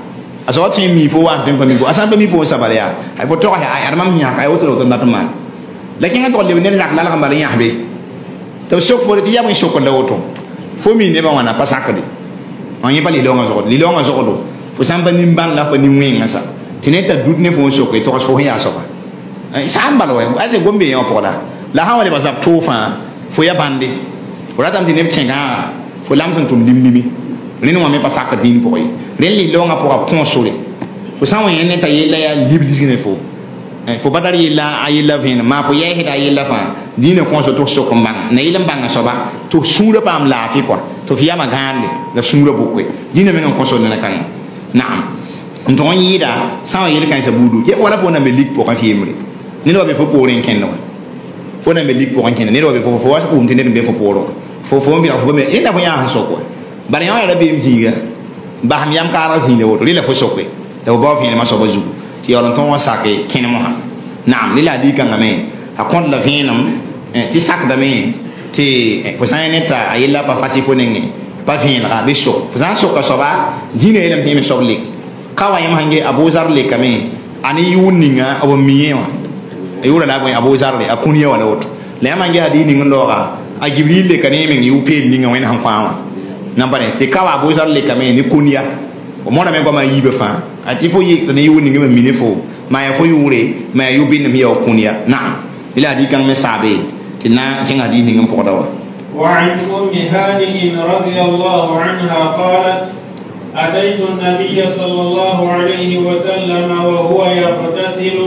aso tin mi fo wa tin pa mi fo asan pa mi fo sabale ya ay fo to ya ay armam nya ay woto to ndatman lakin ga to le ne zak la la ngambale nya be to sok fo ti ya mo sok la woto fo mi ne ba wana pasakade on yi pa li longa zo li longa zo do fo samba ni mbang la pa ni mwenga sa tineta dudne fo sok e to fo ya so ba samba lo ay se gombe yo pola la hawale ba zap tofa fo ya bande wala tam dinem chenga fo lam ton tum limlimi reno ma me pa sak din po yi ren li longa po a console fo san wen ne ta yela ya libli ne fo fo badari yela ayela vin ma fo ye heda yela fa dine console to so ko mbang na yela mbanga so ba to sura pam la fi quoi to fiya ma gande la sura bokwe dine me ngon console na kan naam ndon yida san yela kan sa budu ye wala fo na me lik po ka fi emri ni no be fo po ren ken no fo na me lik po kan ken ni no be fo fo wa ko mtene be fo poro fo fo mi fo me ina fo ya han so ko bari ya da be mziga ba ham yam kara zinde woto lila fo sokwe da bo fi ne ma so bazu ti yolon ton wa sake ken mo ha naam lila di kan ngame akon la vinam ti sak da me ti fo sa ne ta ayila pa fasi fo ne pa fi na be so fo sa so ka so ba dine elam fi me so lik kawa yam hange abuzar le kame ani yuninga abo miye wa ayura la bo abuzar le akunya wala woto le yam hange adi ni ngondo ga a jibril le kane men yu pe ni ngwen han kwa nambare te kawa abuzar le kame ni kunya o mona me goma yibe fa ati fo yi ne yu ni ngem mini fo ma ya fo yure ma yu bin mi o kunya na ila di kan me sabe tinna kinga di ni ngem po dawa وعن أم هانئ رضي الله عنها قالت أتيت النبي صلى الله عليه وسلم وهو يغتسل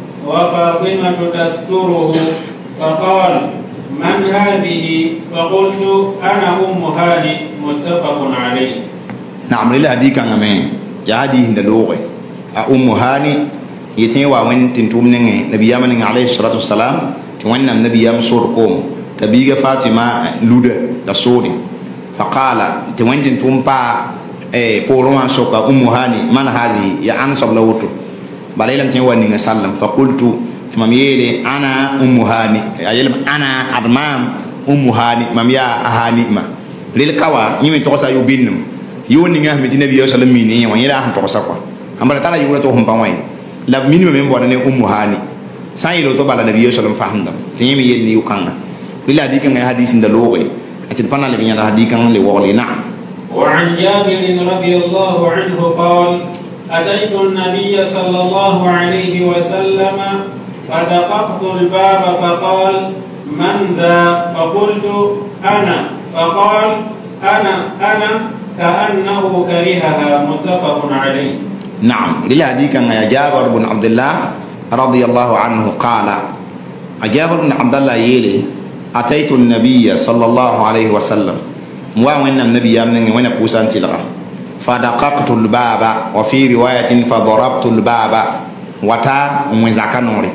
وفاطمة تستره فقال من هذه فقلت أنا أم هانئ متفق عليه. نعم لله دي كان أمين يا هذه هندلوغي أم هانئ يتين وين تنتم نعى نبي يامن عليه الصلاة والسلام توين النبي يام سوركم تبيغ فاطمة لودة دسوري فقال توين تنتم با eh poloan soka ummu hani man hazi ya an sablawtu balaylam tin wani ngasallam fa qultu mam yele ana ummu hani ayelam ana admam ummu hani mam ya hani ma lil kawa nyimi to sa yubinnum yoni nga mi nabi sallallahu alaihi wasallam ni yela han to sa ko amara tala yura to hum pawai la minima men bo ne ummu hani sai lo to bala nabi sallallahu alaihi wasallam fahamdam tin yimi yeli yukanga bila dikan hadisin da lowe atin panale bi nyanda hadikan le woli na. وعن جابر رضي الله عنه قال أتيت النبي صلى الله عليه وسلم فدققت الباب فقال من ذا فقلت أنا فقال أنا أنا كأنه كرهها متفق عليه. نعم لله كان يا جابر بن عبد الله رضي الله عنه قال جابر بن عبد الله يلي أتيت النبي صلى الله عليه وسلم موا وين النبي يامن وين بوسان تلغا فدققت الباب وفي رواية فضربت الباب وتا ومن زكانوري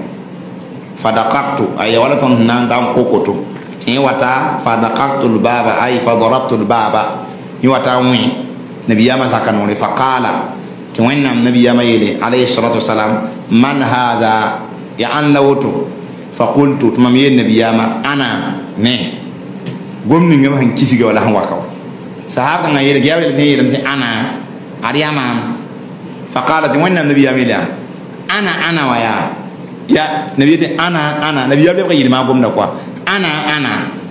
فدققت أي ولا تنان دام كوكوتو تي وتا فدققت الباب أي فضربت الباب يوتا وين نبي يام زكانوري فقال تي وين النبي يام يلي عليه الصلاة والسلام من هذا يا أن لوتو فقلت تمام النبي يام أنا نه gomni ngam han kisiga wala han wakaw sahaba nga yele gawel te yele msi ana ariyama faqalat wanna nabiy amila ana ana waya ya nabiy te ana ana nabiy be yele ma gomna quoi ana ana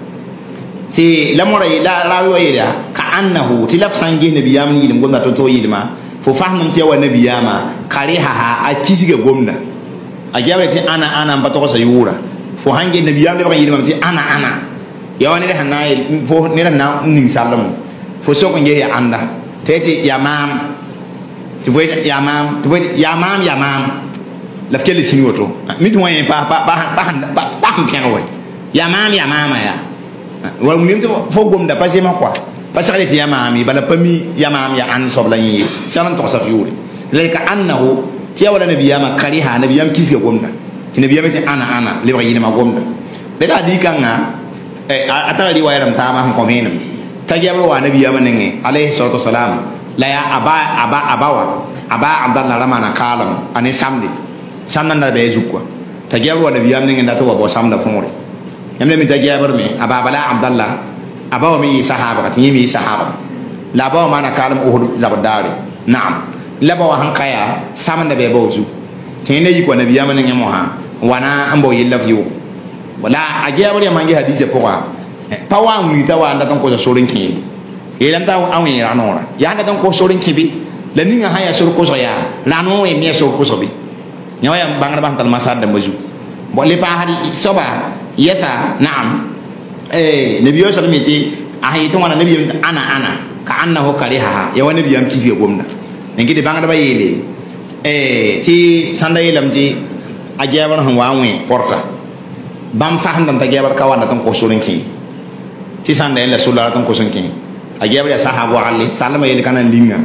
ti lamora la la wa yele ka annahu ti lafsan ge nabiy am yele gomna to to yele ma fo fahmum ti wa nabiy ma kariha ha a kisiga gomna a gawel te ana ana mbato ko sa yura fo hange nabiy am be yele ma ti ana ana ya wani da hanai fo ne da na ning salam fo so ko nge ya anda tete ya mam ti fo ya mam ti fo ya mam ya mam la fkele sini woto mi to wen pa pa pa pa pa pa ken wo ya mam ya mama ya wa mun to fo gom da passé ma quoi parce que ya mam bala pami ya mam ya an so bla yi sanan to sa fiuri le ka annahu ti ya wala nabiya ma kariha nabiya am kisga gomna ti nabiya meti ana ana le wa yi ma gomna be da di kanga eh atara riwaya ram tama ko menam tajabro wa nabi yama nenge alayhi salatu wasalam la ya aba aba abawa aba abdallah ramana kalam ane samdi samnan da be zukwa tajabro wa nabi yama nenge ndato wa bo samda fumore yamne mi tajabro me aba bala abdallah abawa mi sahaba ti mi sahaba la ba mana kalam uhud zabdari na'am la ba wa han kaya saman da be bawzu tin ne yi ko nabi yamana ngamo ha wana ambo yilla fiyo wala agiya bari mangi hadise poa pa wa ngi ta wa nda kan ko so rin ki yelam ta awi ra nora ya nda kan ko so rin ki bi la ninga haya so ko so ya la no e mi so ko so bi nyawa bangar ban tal masad da baju bo le pa hadi soba yesa na'am eh nabi yo sallallahu alaihi ahi to wana nabi ana ana ka annahu kariha ya wani biyam kisi gomna ngi de bangar ba yele eh ti sanda yelam ti agiyabar han wawe porta bam faham dan tagiyabar kawan tan ko surinki ti sanda ella sulara tan ko sunki agiyabar ya sahabu ali sallama yele kanan linga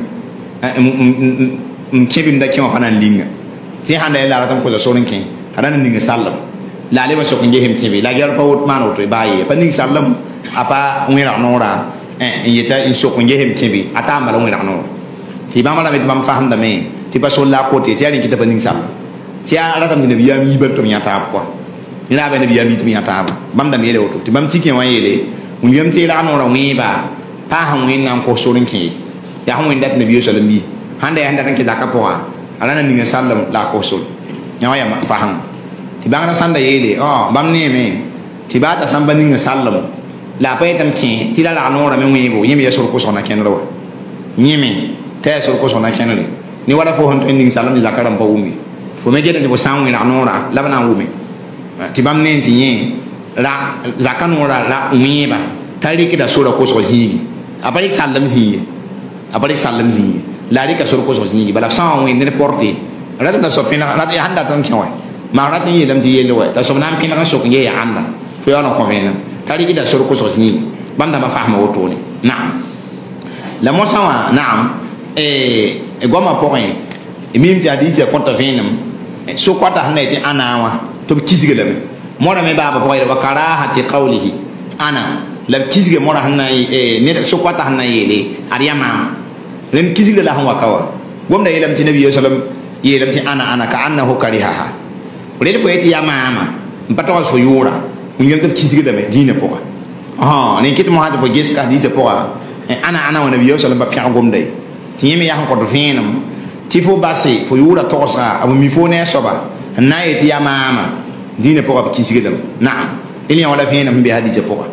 um kebim da kema kanan linga ti handa ella tan ko surinki hadan ninga sallam la le ba so kunje hem kebe la gyar pa wot mano to baye pa ning sallam apa ngira nora eh yeta in so kunje hem kebe ata mala ngira nora ti bam la met bam faham da me ti pa so la ko ti ti ari kita pa ning sallam ti ala tam ni biya mi ba to nyata kwa ni la ba ni biya mi to nyata ba bam da yele oto ti bam ti ke wa yele mun yam ti la no ra wi ba pa han wi nan ko so rin ki ya han wi dat ni biyo salam bi hande hande tan ki da ka po ala na ni nga sallam la ko so nyawa ya ma faham ti bang na sanda yele oh bam ni me ti ba ta samba ni nga sallam la pa tam ki ti la la no ra me wi bo yimi ya so ko so na ken ro yimi ta so ko so na ken ri ni wala fo hon to ni sallam ni zakaram pa umi fo me jeda bo sanwi na nora la bana wumi ti bam ne ti yin la zakan ora la umi ba tari ki da sura ko so zingi abali sallam zingi abali sallam zingi la ri ka sura ko so zingi bala sanwi ne porti rata da so pina rata ya handa tan kyawa ma rata yi lam ti yele wa da so nam pina ka so ko ye ya handa fo ya no ko vena tari ki da sura ko so zingi bam da ma fahma woto ne na'am la mo sawa na'am eh e goma point mim ti hadisi ko ta venam so kwata hanne ti anawa to kisige lame mora me baba boy wa karahati qawlihi ana la kisige mora hanna e ne so kwata hanna yele ariyama len kisige la hanwa kawa gomda yelam ti nabi sallam yelam ti ana ana ka annahu karihaha wala fo yati ya mama mpata was fo yura ngel to kisige lame dina poka ah ne kit mo hada fo geska hadisi poka ana ana wa nabi sallam ba pya gomda ti yemi ya ko do venam tifo basi fo yura tosa abu mi fo ne soba na yeti ya mama dine poka kisige dam na'am ili wala fi na mbi hadise poka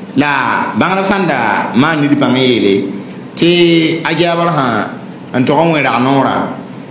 la bangala sanda man ni dipangele ti ajabar ha anto ko ngera nora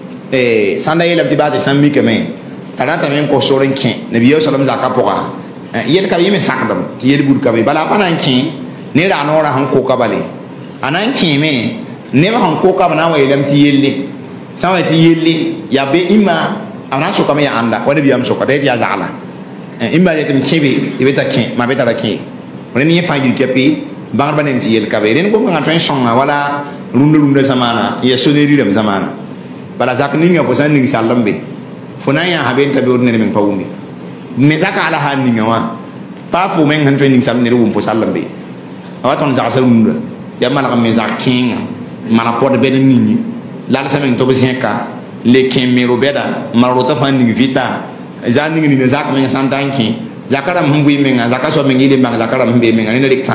eh sanda yela tibati sammi keme tarata men ko soren ken nabi sallam zakka poka yel ka yeme sakdam ti yel bur ka be bala panan ken ne ra nora han ko ka bale anan ken me ne ba han ko ka bana wa yelam ti yelle sawa ti yelle ya be imma ana so kama ya anda wala biyam so kata ya zala imma ya tim kebe ibeta ken ma beta la ken wala ni fa gi kepi bangar banen ti yel kabe ren ko nga tan songa wala runda runda zamana ya soneri dam zamana bala zak ninga fo san ning sallambe fo na ya haben tabe ordinary men pawumi me zaka ala han ninga wa pa fo men han training sam ne rum fo sallambe awaton za salunda ya mala me zakinga mala pod ben ninni la sa men to besenka le kemero beda marota fandi vita za ningi ni zak men santanki zakara mvi men zakara so men ile men zakara mbe men ne rekta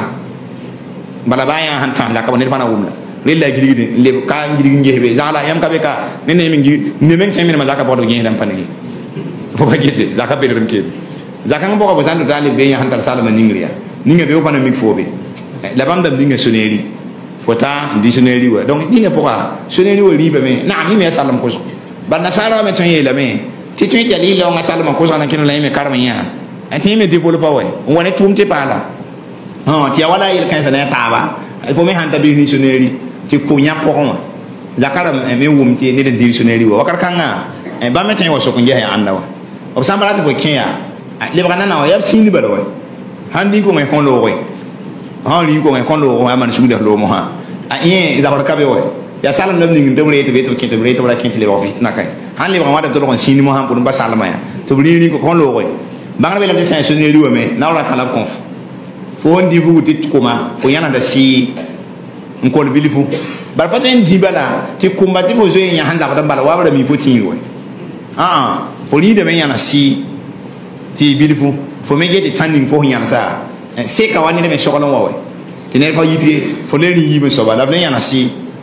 bala baya han tan la ka ne bana wumla lilla gidi le ka gidi ngebe zala yam ka be ka ne ne min gi ne men kemero ma zakara bodo gi dan pani fo ba gete zakara be ren ke zakara bo ko zandu dali be ya han tar salama ningriya ninga be o pana mik fobe la bam dam dinga soneri fota dictionnaire wa donc dinga poka soneri wa riba me na mi me salam ko ba nasara me tan yela me ti tu ti ali lo nga salam ko sana kinu la me karma ya ati me developer wa wona tumte pala ha ti wala yel kan sana taba il faut me hanta bi dictionnaire ti ko nya pokon zakara me wum ti ne de dictionnaire wa wakar kanga e ba me tan wa so ko nje ya anda wa o sambara ko kenya le bana na wa yab sini ba wa handi ko ngai kon lo wa ha li ko ngai kon lo wa man su de lo mo ha a yen zakara ka be wa ya salam lam ning demre te beto kinte bre to wala kinte le ofit nakay han le wama to ko sini mo han pour ba salama ya to bri ni ko kon lo koy bangala be la dessin sonné liwa me na wala kala konf fo ndi bu tit kuma fo yana da si ngol bilifu bar paten dibala ti kumbati fo zo nya han zakata bala wabala mi fo tin yo ah fo li de men yana si ti bilifu fo me gete tanning fo yana sa se ka wani de me shokolon wawe ti ne fa yiti fo le ni yibe so bala be yana si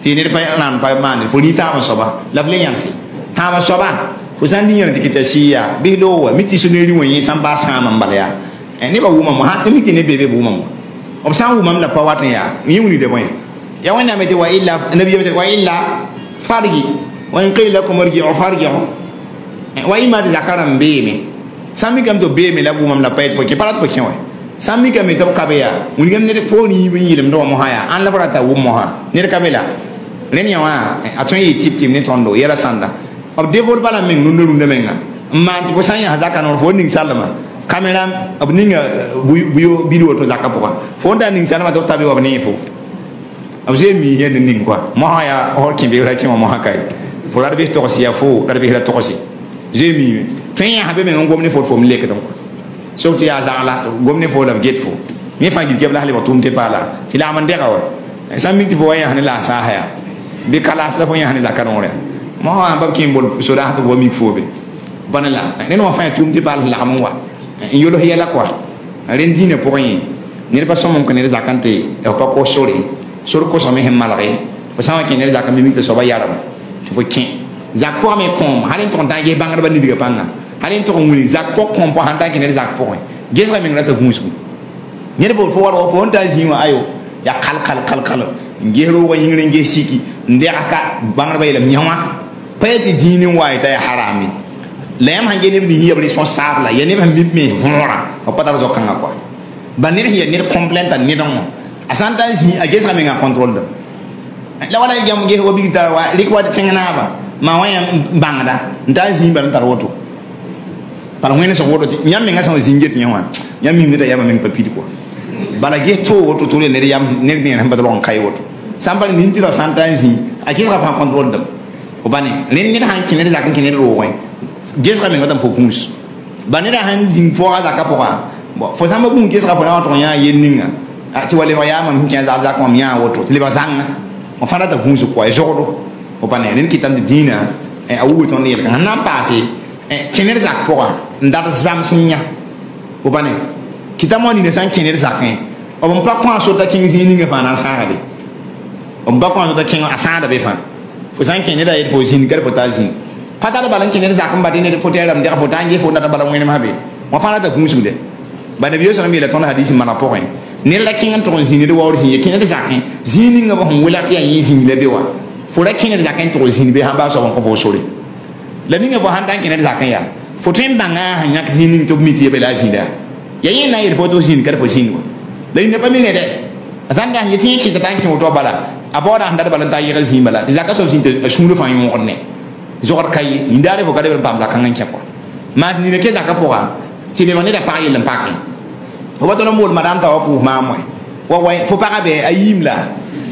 ti ne pa nan pa man fo ni ta ma soba la ble yansi ta ma soba fo san di yan tikita siya bi do wa miti suneri won yin san ba sa man balya e ne ba wuma mo ha miti ne bebe wuma mo ob san wuma la pa wat ya yuni de boy ya wanda mete wa illa nabi mete wa illa fargi wa in qila lakum irji'u farji'u wa imma zakaram be me sami gam to be me la wuma la pa fo ke parat fo ke wa sami gam to ka be ya mun gam ne fo ni wi yilim do mo ha ya an la barata wum mo ha ne ka be la len ya wa atun yi tip tip ne tondo yera sanda ob devol bala men nunu nunu menga ma ti fo sanya zaka no fo ning salama kamera ab ninga buyo bidio to zakka pokon fo nda ning salama to tabi wa ne fo ab je mi yen ning quoi mo ya hor kimbe ra kimo mo hakai fo la be to siya fo la be la to si je mi fin ya habe men ngomne fo fo mlek donc so ti ya zala gomne fo la get fo ni fa gi gebla hali watum te bala ti la man de ka wa sammi ti fo ya han la sa haya bi kala la fo ya han zakka no re mo ha ba kimbol so da to bo mi fo be banala ne no fa tum ti bala la mo wa yolo hiela quoi rendine pour rien ne pas son ko ne zakante e pa ko sori sor ko so me hem malare ko sama ki ne zakam mi to so ba yaram to fo kin zak pour me kom halin ton tangi bangar ba ni diga panga halin to nguli zak pour kom pour handa ki ne zak pour gesra mi ngata gunsu ne bo fo waro fo onta zima ayo ya kal kal kal kal ngero wa yingre nge siki nde aka bangar ba yelam nyawa payati dini wa ita harami lem hange ne ni hiya responsable ya ne ba mi me vora o patar zo kanga quoi banir hiya ne complainte ni don asanta zi a gesa me nga control da la wala jam ge o bigita wa lik wa tengana ba ma waya bangada nda zi ba ntar woto par ngene so woto nyam me nga so zinget nyawa nyam mi ngita ya ba me papidi quoi bala ge to woto to ne yam ne ne ba do kai woto sambal ni ntira santa zi a gesa fa control da o bane len ni han kinere zakan kinere ro wa gesra me ngata fokus banira han ding fo ala kapoka bo fo samba bun gesra fo na to nya yeninga ati wale wa yama mkin za za ko miya woto tile bazanga mo fara da gunsu ko e jodo o bane len kitam de dina e awu to ne kan nan passé e kenere zak poka ndar zam sinya o bane kitamo ni ne san kenere zakin o bon pa kwa so ta kin zininga fa na sa de o ba kwa so ta kin asada be fa fo san kenere da e fo zin gar fo ta zin patala balan kinere zakam badine de foteram de fo tangi fo ndata balan ngene mabe mo fana ta gunsu de bana biyo so mi la ton hadisi mana poin ne la kingan to zini de wawri zini kinere zakin zini nga bo wala ti yi zini le bewa fo la kinere zakin to zini be ha ba so ko fo sori la ninga bo han tan kinere zakin ya fo tin banga ha nyak zini to miti be la zini da ya yin na yi fo to zini kar fo zini la ne pa mi ne de atanga yi ti ki ta tan ki mo to bala aboda handar balan ta yi zini bala ti zakka so zini to shuru fa yi mo ne zor kay indare bo kadebe bam zakanga nkepo ma ni ne ke zakka poa ti be manida pa yele mpaki o wato no mol madam ta opu ma moy wa way fo pa be ayim la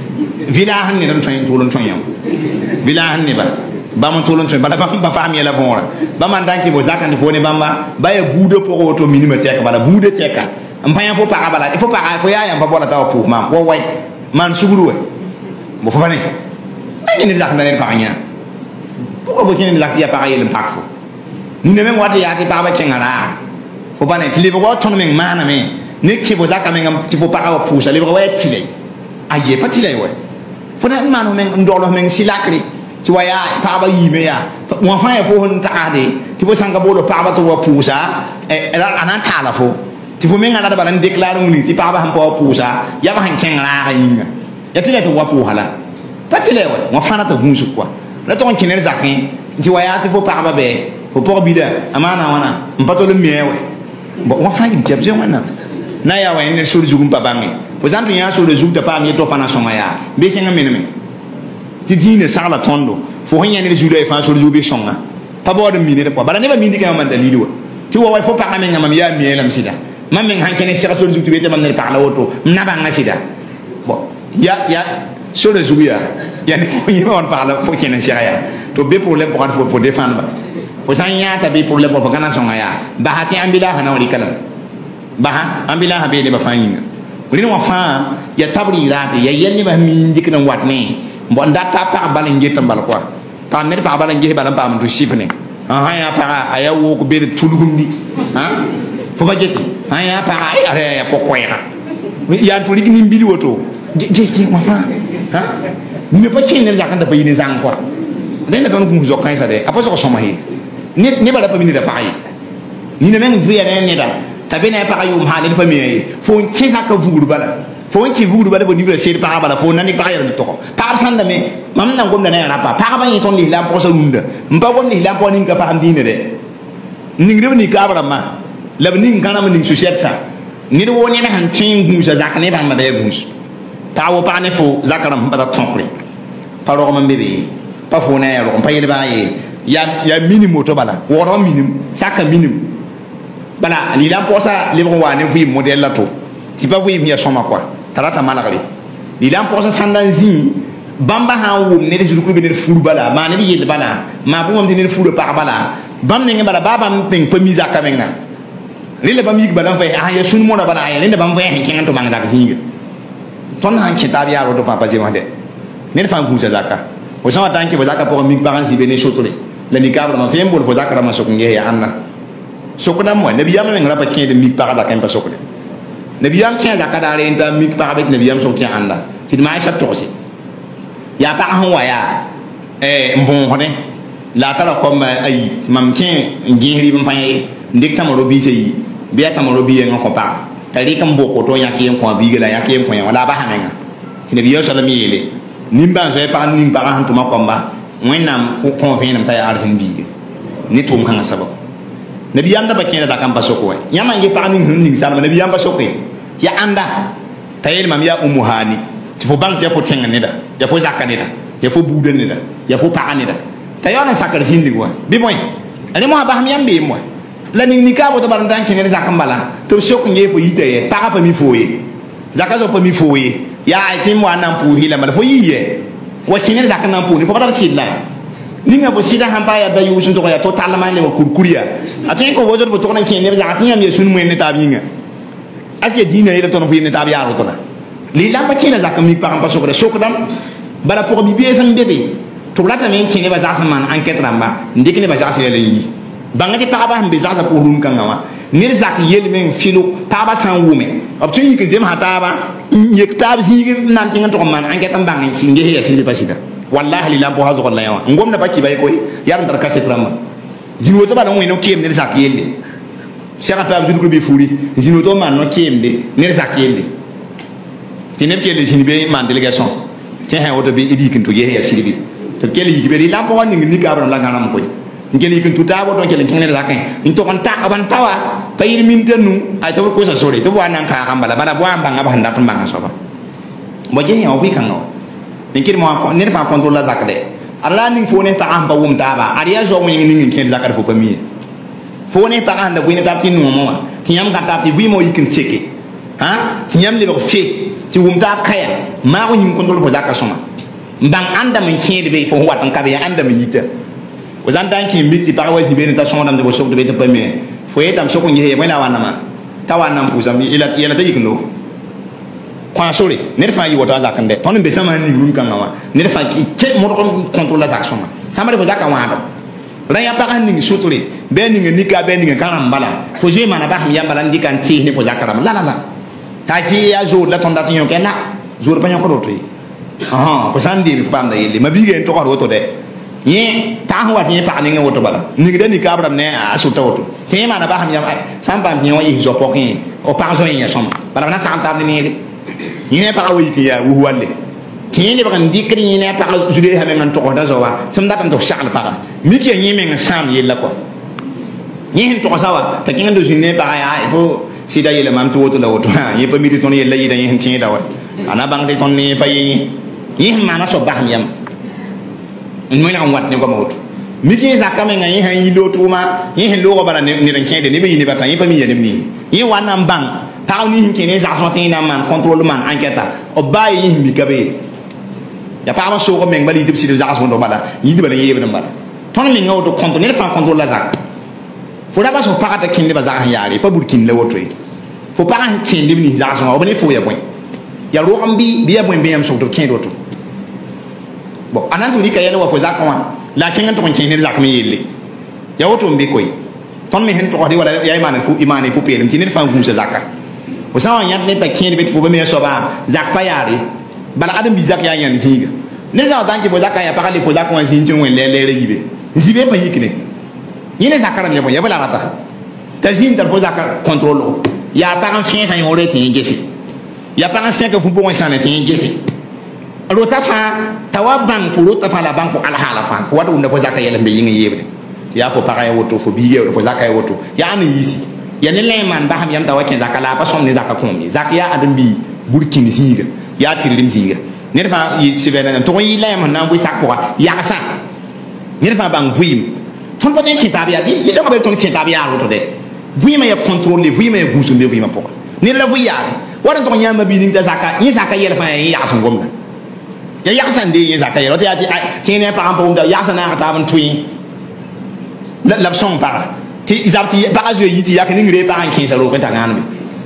vila han ne don train tolon ton yam vila han ne ba ba mon tolon ton ba ba fami la bonra ba man danki bo zakani fo ne bamba ba e buude po oto minima teka bala buude teka mpanya fo pa bala fo pa fo ya yam ba bola ta opu ma wa way man suguru we bo fo bane ay ni zakana ne pa nya pourquoi vous avez l'acte à pareil le pack fo ni ne même wat ya ti pa ba chengara fo bane ti le bo ton men mana me ne ki bo zaka men ti fo pa ba pousa le bo wa ti le aye pa ti le we fo na manu men ndolo men silakri ti wa ya pa ba yi me ya mo fa ya fo hon ta de ti bo sanga bo lo pa ba to wa pousa e era anan ta la fo ti fo men ngada ba lan déclarer ni ti pa ba han po pousa ya ba han chengara yinga ya ti le to wa po hala pa ti le we mo fa na ta gunsu quoi la ton kinere zakin ti waya ti fo parba be fo por bida amana wana mpato le miewe bo wa fa ngi jabje wana na ya wa ne sur zugum pabange fo zantu ya sur zugum ta pa mi to pana songa ya be kenga meneme ti dine sala tondo fo honya ne zudo e fa sur zubi songa pa bo de mine de ko bala ne ba mine ka man dalili wa ti wa wa fo pa me ngam ya mi elam sida mam men han kene sira to zugtu be te man ne pa la woto na ba ngasida bo ya ya sur le zubia ya ne ko yima on parle fo kene sira to be problème pour faut faut défendre pour ça ya ta be problème pour kana songa ya ba hati ambila hana wali kala ba ha ambila ha be le ba fanyinga woni wa fa ya tabri rati ya yenni ba mi ndikna watne mbo ndata pa bala ngeta mbal quoi pa mer pa bala ngehe bala pa am do sifne ha ya pa aya wo ko be tulugumdi ha fo ba jeti ha ya pa ay ya ko koyra ya to ligni mbili woto je je wa fa ha ne pa kin ne zakan da pa yin zang kwa ne da ton gu zo kan sa de apa zo so ma hi ne ne ba da pa mi da pa yi ni ne men vi ya ne da tabe ne pa yu ha ne pa mi yi fo kin sa ka vuru bala fo kin vuru bala fo ni ser pa bala fo nani pa ya to pa san da me mam na gom da ne ra pa pa ba yi ton li la po sa lunda mpa gom ni la po ni ka fa am dine de ning de ni ka ba ma la ning kana ma ning so shet sa ni do woni na han tin gu sa zakane ba ma be gu ta wo pa ne fo zakaram ba ta tonkre pa ro ma bebe pa fo na ya ro pa yele ba ye ya ya minimum to bala wo ro minimum saka minimum bala ni la posa le bon wa ne fu model la to ti pa fu mi ya soma quoi tarata malagri ni la posa sandanzi bamba ha wo ne de juru ko be ne furu bala ma ne yele bala ma bu mom de ne furu pa bala bam ne bala baba mpeng pa mi zaka menga rile bam yig bala fa ah ya sun mo na bala ya ne bam fa hen ken to bang dak zinga ton han kitab ya ro do fa bazi wande ne fa ngu zaka o sama tanki bo zaka po mi paran si be ne shotore la ni kabra ma fe mbol fo zaka ma soknge ya anna sokna mo ne biyam men rapa ken de mi para da kan pa sokle ne biyam ken da kada re nda mi para bet ne biyam sokti anda ti ma aisha tosi ya pa han wa ya eh mbon hone la tala comme ay mam ken ngiri bam fay ndik tamaro bi sey bi tamaro bi en ko pa tari kam boko to yak yem ko bi gela yak yem ko wala ba hamenga ti ne biyo sala mi yele nimba zo pa nimba han to makomba wenam ko convient nam tay arsin bi ni tum kan sabab nabi yanda ba kene da kan ba sokwe yama ngi pa ning ning sala nabi yamba sokwe ya anda tayel mam ya umu hani ti fo bank ya fo tenga ne da ya fo zakane da ya fo budan ne da ya fo pa ne da tayona sakar sindi wa bi moy ani mo ba ham yambe mo la ning ni ka bo to bar ndan kene zakam bala to sok nge fo yite ye pa pa mi foye zakazo pa mi foye ya ai mo anan pu hila mal fo yiye wa kene zakana pu ni fo kadar sidla ninga bo sida hampa ya da yusun to ya total man le kurkuria atin ko wojo bo to nan kene zakati yam ye sun mo ne tabinga aske dina ile to no fi ne tabiya ro to la li la pa kene zakam mi pa pa sokra sokdam bala pour bi be sam bebe to lata men kene ba zasa man enquête ramba ndikine ba zasa yele yi bangati pa ba mbe zasa ko rum kan wa nir zak yel men filo pa ba san wume option yi ke zem hata ba yek tab zigi nan tinga to man enquête am bangin singe ya sindi pasida wallahi la bo hazo la yawa ngom na baki bay koy yar ndar kaset ramba zino to ba no no kem nir zak yelle sera tab zinu ko be furi zino to man no kem de nir zak yelle tinep kele sinbe man délégation tiens ha woto be idi kin to ye ya sindi to kele yi be la bo wani ni ka abram la ganam koy ngeli kin tuta bo to kele kin ne zaken in to kon ta aban tawa payir min tenu ay to ko sa sori to wana ka kambala bala bo amba ngaba handa to mbanga soba bo je ya wi kan no ngir mo ne fa control la zakde ala ning fo ne ta amba wum ta ba ariya zo mo ngi ngi ken zakar fo pami fo ne ta anda bu ne ta tin mo mo ti yam ka ta ti wi mo yikin teke ha ti yam le bo fe ti wum ta kaya ma ko ngi control fo zakar soma mbang anda men kede be fo watan ka be anda me yita o zan dan ki miti pa wa zibe ne ta sonda de bo sok de be ta pami fo yetam sok ngi he wala wana ma ta wana mpuza mi ila ila ta yikno kwa sore ne fa yi wata zakan de ton be sama ni rum kan wa ne fa ki ke mo ko contrôle la action sama de ko zakan wa do ran ya pa kan ni sotore be ni ngi ka be ni ngi kan mbala fo je mana ba mi yambala ndi kan ti ne fo zakara la la la ta ti ya jour la ton datin yo ke na jour pa nyoko do to ah fo sandi bi fam da yele ma bi gen to ko to de ye ta ho wat ni pa ni ngi woto bala ni de ni ka bram ne a so to to te mana ba mi yam sam ba mi yo yi zo pokin o pa zo yin som bala na sa ta ni yine pa wi ki ya wu walle tini ba kan dikri yine pa jude ha men to da zo wa tum da tam to shal pa mi ki yi men sam yella ko yin to sawa ta kin do jine pa ya fo sida yele mam to to la woto ha yi pa mi to yella yi da yin tin da wa ana bang de ton ni pa yi yi mana so ba mi yam mo na wat ne ko mawto mi ki za ka men yi han yi do to ma yi hen lo ko bala ni ran kende ni be yi ni ba tan yi pa mi yele ni yi wa nan bang taw ni hin kene za so tin na man contrôle man enquête o baye yi mi gabe ya pa ma so ko men bali dipsi de za so do bala yi di bala yebe bala ton mi ngaw do contrôle ne fa contrôle la za fo da ba so pa ta kin de ba za han yari pa burkin le woto fo pa han kin de ni za so o bani fo ya boy ya ro am bi bi ya boy be am so do kin do to bon anan to ni ka yele wa fo za ka wa la kin to kin ne za ka mi yelle ya woto mbi koy ton mi hen to di wala ya imane pu imane pu pe lim tin ne fa gum sa zakka o sawa yat ne ta kin bet fo be me so ba zak pa yari bala adam bi zak ya yan zinga ne za tan ki fo zakka ya pakali fo zakka zin tin wen lele yibe zibe pa yikne yene zakara me bo ya bala rata ta zin tal fo zakka contrôle ya pa kan fin sa yore tin gesi ya pa kan cinq fu bon san tin gesi rota fa tawabang fu rota fa la bang fu ala hala fa fu wadu fo zakka yele be yinga yebe ya fo para ya woto fo biye fo zakka ya woto ya ni yisi ya ne leman ba ham yam tawakin zakka la pa som ni zakka komi zakya adam bi burkini zinga ya tirim zinga ne fa yi sibena to yi lem na bu sakwa ya sa ne fa bang vuim ton pa den kitab ya di le ko be ton kitab ya roto de vuim ya contrôler vuim ya gusu le vuim po ne la vuya wadan to nyama bi ni ta zakka yi zakka yel fa ya sun gomna ya ya san de yi zakka yel to ya ti ti ne pa ampo da ya san na ta ban twin la la son para ti izapti pa azu yi ti ya kan ngire pa an kin sa ro ko ta ngana bi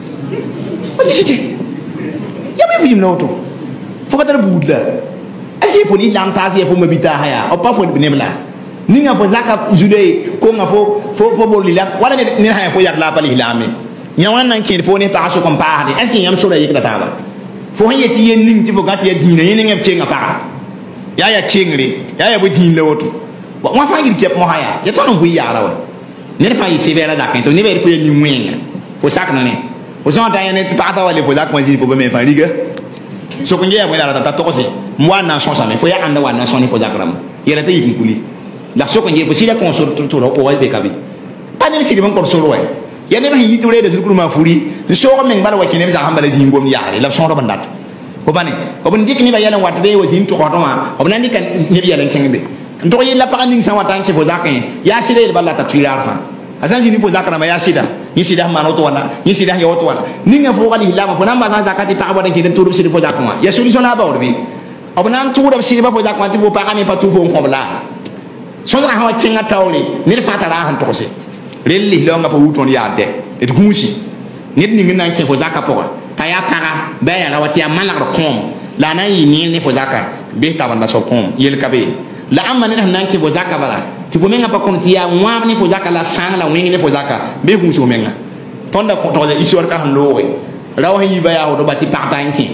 o ti ti ya be vuim no to fo ka tar budla est ce qu'il faut ni lam tasi fo mabita haya o pa fo ne bla ni nga fo zaka jude ko nga fo fo fo bol la wala ne haya fo yak la pali lami nya wan nan kin fo ne pa so kom pa est ce qu'il yam so da yikata ba fo han yeti yen ning ti fo gati ya dina yen ngam chenga pa ya ya chengri ya ya bo din la woto wa fa ngir kep mo haya ya tono fu ya rawa ne fa yi severa da kan to ne be fo ni mwenga fo sak na ne o so ta yen ti pa ta wale fo zak mo ji fo be me fa riga so ko ngeya wala ta to ko si moi na son sa me fo ya anda wa na son ni fo zakram yela ta yiki kuli la so ko ngeya fo sila ko so to ro o wa be kabi pa ni sili ban ko so ro wa ya ne ba yi to le de zuru ma furi so ko men bala wa kine za hambala zingom yaare la son ro bandat ko bani ko bon dik ni ba yala wat be wo zin to ko to ma o nan dik ni bi yala kengbe to yi la pa ning sa watan ki fo zakin ya sile bala ta tuilar fa asan jini fo zakara ma ya sida ni sida ma no to wala ni sida ya to wala ni nga fo kali la ma fo namba zakati pa abada ki den turu sidi fo zakuma ya solution la ba orbi abana turu sidi ba fo zakuma ti fo pa kami pa tu fo ko bla so za ha chinga tawli ni fa ta la han to se relli lo nga pa wuton ya de et gunsi nit ni ngina ke fo zakapo ta ya para ba ya rawati ya malak kom la na yi ni ni fo zakka be ta banda so kom yel kabe la amma ni nan ke fo zakka bala ti fo menga pa kon ti ya wa ni fo zakka la sang la wengi ni fo zakka be gunsi o menga tonda ko to le isor ka han lowe raw yi ba ya ho do bati pa tanki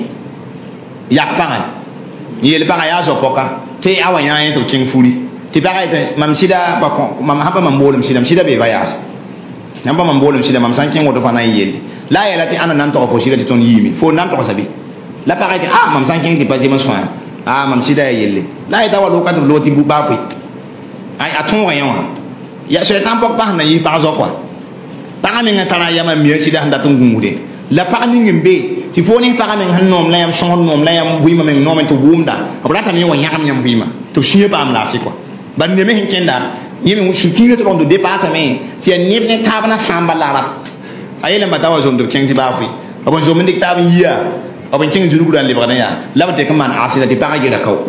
yak pa yel pa ya so poka te awa ya to king furi ti ba ite mam sida ba ko mam haba mam bolum sida sida be bayas namba mam bolum sida mam sanken wo do fana yel la ya lati ana nan to fo sida ti ton yimi fo nan to sabi la pa ite ah mam sanken ti pas dimanche fa ah mam sida yelle la ita wa lo ka to lo ti bu ba fi ay aton rayon ya so tan pok pa na yi par zo quoi pa men ngata ya mam mi sida handa ton gumude la pa ni ngimbe ti fo ni pa men han nom la yam son nom la yam wi ma men nom to bumda abrata mi wa nyam nyam wi ma to suye pa am la fi quoi ban ne me hinkenda yimi mu shukine to do dépasse men ti en ne tabna samba la rat ayele matawa zom do kengti ba fi abon zom ndik tab yiya abon keng juru gudan le bana ya labte kam man asila di pa ga kaw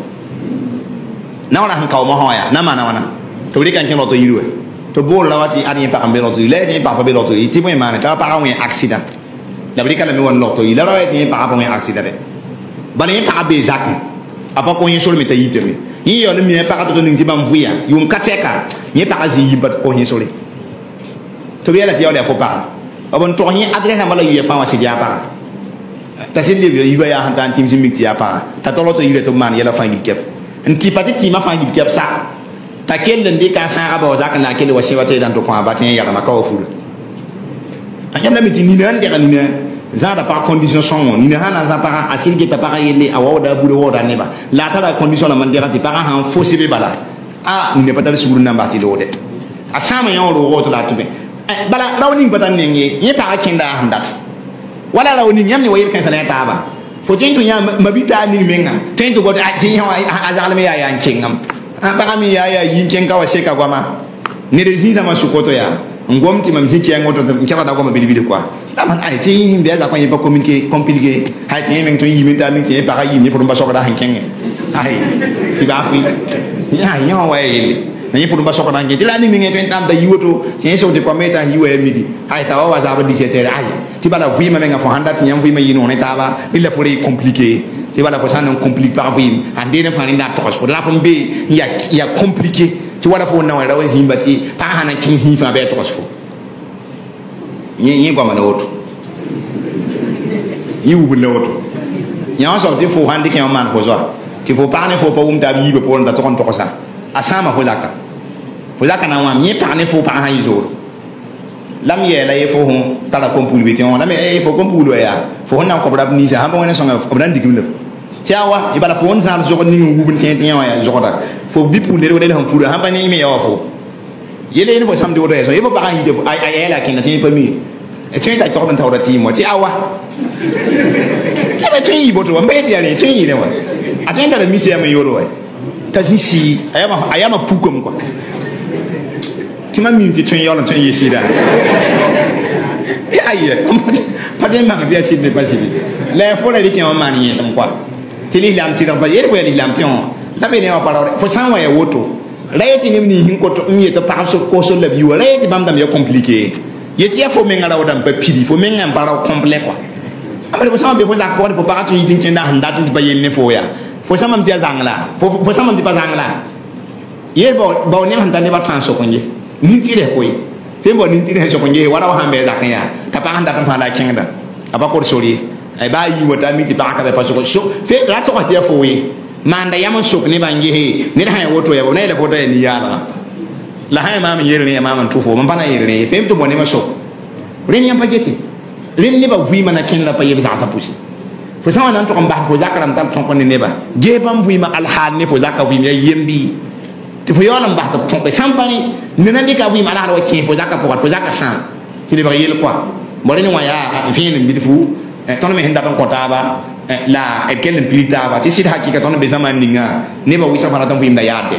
na wana han kaw mo hoya na mana wana to ri kan ken lo to yiwe to bol lawati ani pa ambe lo to le ni pa pa be lo to ti mo man ta pa wen accident la bri kala mi won lo to yi la rawati pa pa wen accident de bani pa be zakki apa ko yin sol mi ta yitemi yi yo le mi pa ka to ning ti bam vuya yum kateka ni pa ka zi yibat ko yin soli to be la ti yo le fo pa abon to ni adre na mala yu fa wa si dia pa ta sin le yi ba ya han tan tim simik ti ya pa ta to lo to yile to man ya la fa ngi kep nti pati ti ma fa ngi kep sa ta kel le ndi ka sa ga ba za ka na kel wa si wa te dan to ko ba tin ya ma ka o fu anyam la mi ti ni nan de ni nan za da par condition son ni na na za para asil ke ta para yele awa da bu do da ne ba la ta da condition la man de ti para han fo se be bala ah ni ne pa ta su na ba ti do de asama ya o ro to la tu be bala rawni batan ne ngi ye pa kinda handat wala rawni nyam ni wayel kan sala ta ba fo jintu nya mabita ni menga tentu god a tin ha azal me ya ya kingam ba mi ya ya yin ken ka wase ka gwama ne de zinza ma sukoto ya ngomti mam ziki yang ngoto kera da gwama bilibili kwa da man ai tin be za kwa yi ba communiquer compliquer ha tin men to yi men da mi tin pa yi ni pour ba sokada han kenge ai ti ba fi ya ya wa yele nani pour ba sokada ngi la ni mi ngi tam da yiwoto tin so de ko meta yiwe midi ay tawa wa za ba dix-sept heures ay ti bala vui ma menga fo handa ti nyam vui ma yino ne taba il faut les compliquer ti bala fo ça non complique par vui ande ne fa ni na tos fo la fo be ya ya compliqué ti wala fo na wala wazin bati pa hana quinze fa be tos fo ni ni ko ma na woto yi wu na woto nya so ti fo handi ke man fo so ti fo pa ne fo pa um ta bi be pon da to kon to ko sa asama fo zaka fo zaka na wa mi pa ne fo pa ha yi zo lam ye la ye fo hon tala kompul bi ti on lam e fo kompul ya fo na ko bra ni sa ha ba wona songa ko bran digum le ti awa ibala fo on zan zo ko ni ngubun ti ti ya zo da fo bi pu le do le han fura ha ba ni me ya fo yele ni fo sam do do so e fo ba yi de ai ai la kin na ti pa mi e ti ta to ban ta ti mo ti awa e ba ti yi bo to mbe ti ali ti yi ne wa a ti ta le mi se me yo do wa ta si si ayama ayama pukom kwa ti ma mi ti ti yo lo ti yi si da aye pa je ma dia si ne pa si le fo le ki on ma ni sam kwa ti li lam ti da ba ye ko li lam ti on la be ne o pa fo san wa ya woto rayeti ni ni hin ko to mi to pa so ko so la bi wa rayeti bam dam ya compliqué ye ti fo me ngala odam pa pidi fo me ngam para complet quoi amale fo san be fo za ko fo pa to yi tin tin da handa tin ba ye ne fo ya fo san mam ti zangla fo fo san mam ti pa zangla ye bo bo ne handa ne ba tan so ko nje ni ti re ko yi fe bo ni ti re so ko nje wara wa hambe za kan ya ka pa handa kan fa la kinga aba ko sori ay ba yi wata mi ti pa ka be pa so ko so fe ra to ko ti fo yi manda yama sok ne bangi he ne da woto ya ne da foto ya ni yala la hay mama yere ne mama tufo man bana yere ne fem to bone ma sok ren yam pageti ren ne ba vui mana ken la paye za sa pusi fo sama nan to ko ba fo zakaram tal ton ko ne ba ge bam vui ma al hal ne fo zakka vui ya yembi ti fo yolam ba to ton be sampani ne nan ka vui ma ala wa ke fo zakka po fo zakka sam ti le ba yel quoi mo ren wa ya fi ne bi fu ton me hinda ton ko taba la et quel implita ba ti sit hakika ton be zaman ninga ne ba wisa fana ton fu imda yade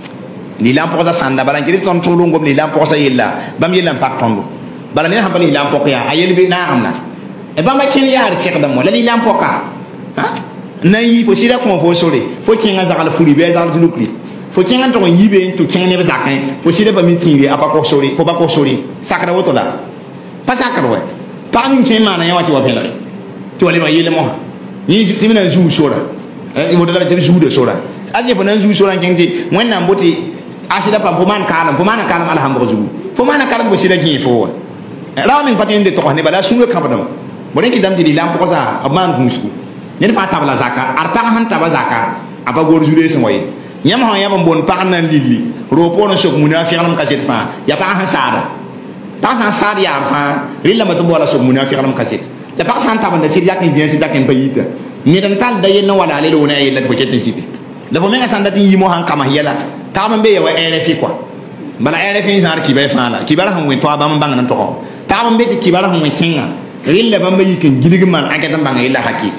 ni lam posa sanda bala ngiri ton tulu ngom ni lam posa yella bam yella pak tondo bala ne hambali lam pok ya ayel be na amna e ba ma kin yaar sek da mo la li lam poka ha na yi fo sida ko fo sore fo kinga zakal furi be zakal tunukli fo kinga to yibe to kinga ne be zakan fo sida ba mi tiri apa ko sore fo ba ko sore sakra woto la pa sakra we pa mi chen mana ya wati wa pela to le ba yele mo ni ti mina zu sora eh mo dala ti zu de sora aje fo nan zu sora ngenti mon nan boti asida pam fo man kala fo man kala alhamdulillah zu fo man kala go sida gi fo raw min patin de to ne bala su le kabadam mo ne ki dam ti di lam ko sa aman gusku ne fa tabla zaka arta han tabla zaka aba gor zu de so moy nyam ha yam bon pa nan lili ro po no sok munafiqam kaset fa ya pa ha sada pa sa sada ya fa rilla ma to bola sok munafiqam kaset la pa san tabla de sidia kin zin sidia kin bayita ni dan tal da yelna wala le do na yella ko ketin sibe la fo menga sanda ti yimo han kama yela ta man be ya wa ere fi quoi bala ere fi zar ki bay fa la ki bara han wen to ba man bang nan to ta man be ti ki bara han wen tinga rilla ba mayi kin gilig man akata bang yella hakki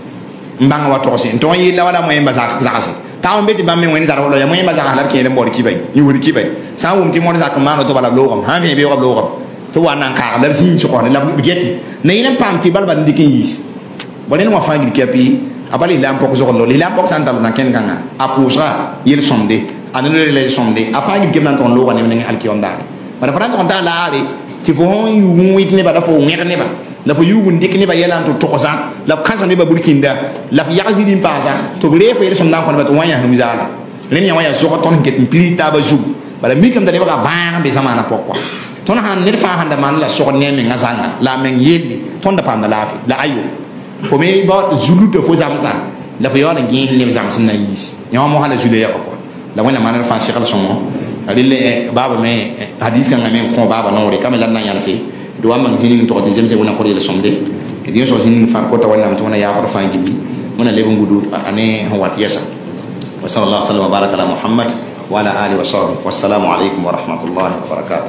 mbang wa to sin to yella wala mo yamba zak zakasi ta man be ti bam men wen zar wala ya mo yamba zak halab ke le mbor ki bay ni wuri ki bay sa wum ti mo zak man to bala lo ha be be ko lo ko to wa nan ka da sin ci ko ne la bigeti ne ina pam ti bal ban dikin yis bolen wa fangil kepi abali lam pok zo lo lam pok santal na ken kanga apusa yel somde anu le le somde afangil kem nan ton lo wane ne alki onda bara fran ton da la ale ti fo yu wit ne ba da fo ngek ne ba la fo yu dik ne ba yelan to to sa la kansa ne ba burkinda la yazi dim pasa to re fo yel somda ko ba to wanya nu zala len ya wanya zo ko ton ket pli ta ba ju bara mi kam da ne ba ba be zamana pokwa ton han ne fa handa man la so ne me ngazanga la men yeli ton da pam da lafi la ayo fo me ba zulu de fo zamsa la fo yona ngi ne zamsa na yis nyama mo hala jule ya ko la wona man fa shekal somo alile baba me hadis kan me ko baba no re kamela na yalse do am ngini to de zemse wona ko le somde e dio so hin fa ko to wona to wona ya fa fa ngi wona le ngudu ane hawat yasa wa sallallahu alaihi wa baraka ala muhammad wa ala alihi wa sahbihi wassalamu alaikum wa rahmatullahi wa barakatuh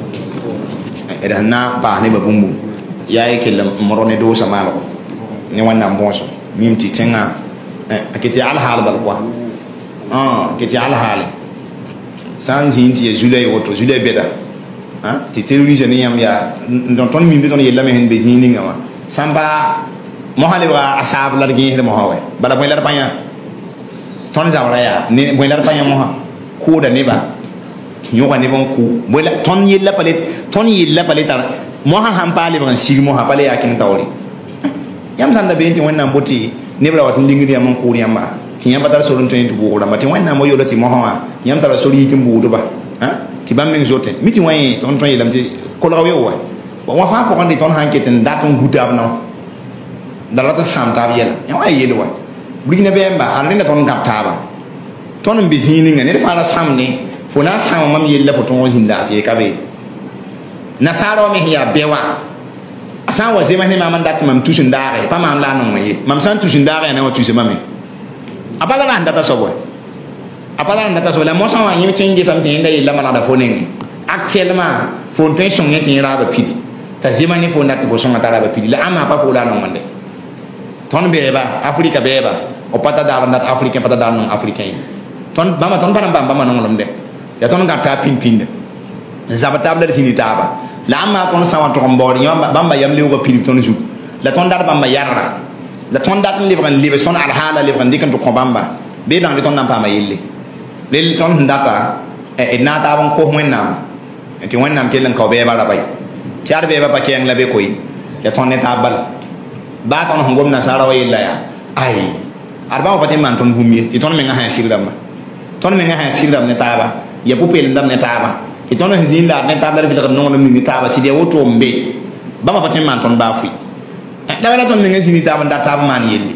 idan na ba ne babumbu yayi kellam morone do samalo ni wannan bonso mim ti tenga akiti al hal bal kwa ah kiti al hal san zinti julay woto julay beda ah ti terroriste ni yam ya don ton mim don yella me hen be zini ngama samba mo hale wa asab la gi hen mo hawe bala boy la panya ton zawra ya ni boy la panya mo ha ko da ne ba nyoga ne bon ku boy la ton yella pale ton yella pale tar mo ha ham pale ban sig mo ha pale ya kin tawli yam sanda be ti wannan boti ne bla watin dingi yam ko yamba ti yamba dar solon to en tubu ko mati wannan mo yolo ti mo ha yam tara soli ti mbudu ba ha ti bam men jote mi ti wayi ton ton yelam ti ko la yo wa wa fa ko ndi ton hanketen daton gudab no dalata sam ta yela yam ay yelo wa Burkina Bemba arena ton kaptaba ton bizini ngane fala samne fona sam mam yella fo ton zinda fi kabe nasaro me ya bewa asan wa zema ne mam dat mam tushin dare pa mam la non ye mam san tushin dare na wa tushi mame apala na ndata so boy apala na ndata so la mo san wa yimi chengi samte nda yella mala da fonen actuellement fon ten son yeti ra ba pidi ta zema ne fo ndat fo son ta ra ba pidi la ama pa fo la non mande ton beba Afrika beba o pata da ndat africain pata da non africain ton bama ton bana bamba ma non lomde ya ton gata pin pin de zabatable de sinitaba la ma ton sawa to mbori nyamba bamba yam lewo pin ton ju la ton dar bamba yarra la ton dat le ban libe son al hala le ban dikan to ko bamba be bang de ton nam pa ma yelle le ton data e nata ban ko wenam ti wenam ke lan ko be bala bay tiar be ba pa ke ang la be koy ya ton ne tabal ba ton ngom na sara wa yella ya ai arba ba man ton bumi ti ton me nga ha sirdam ton me nga ha sirdam ne taba ya pupel ndam ne taba ti ton hin la ne taba fi no no mi taba si de woto mbe ba ma patin man ton ba fui da wala ton me nga zini taba nda taba man yelli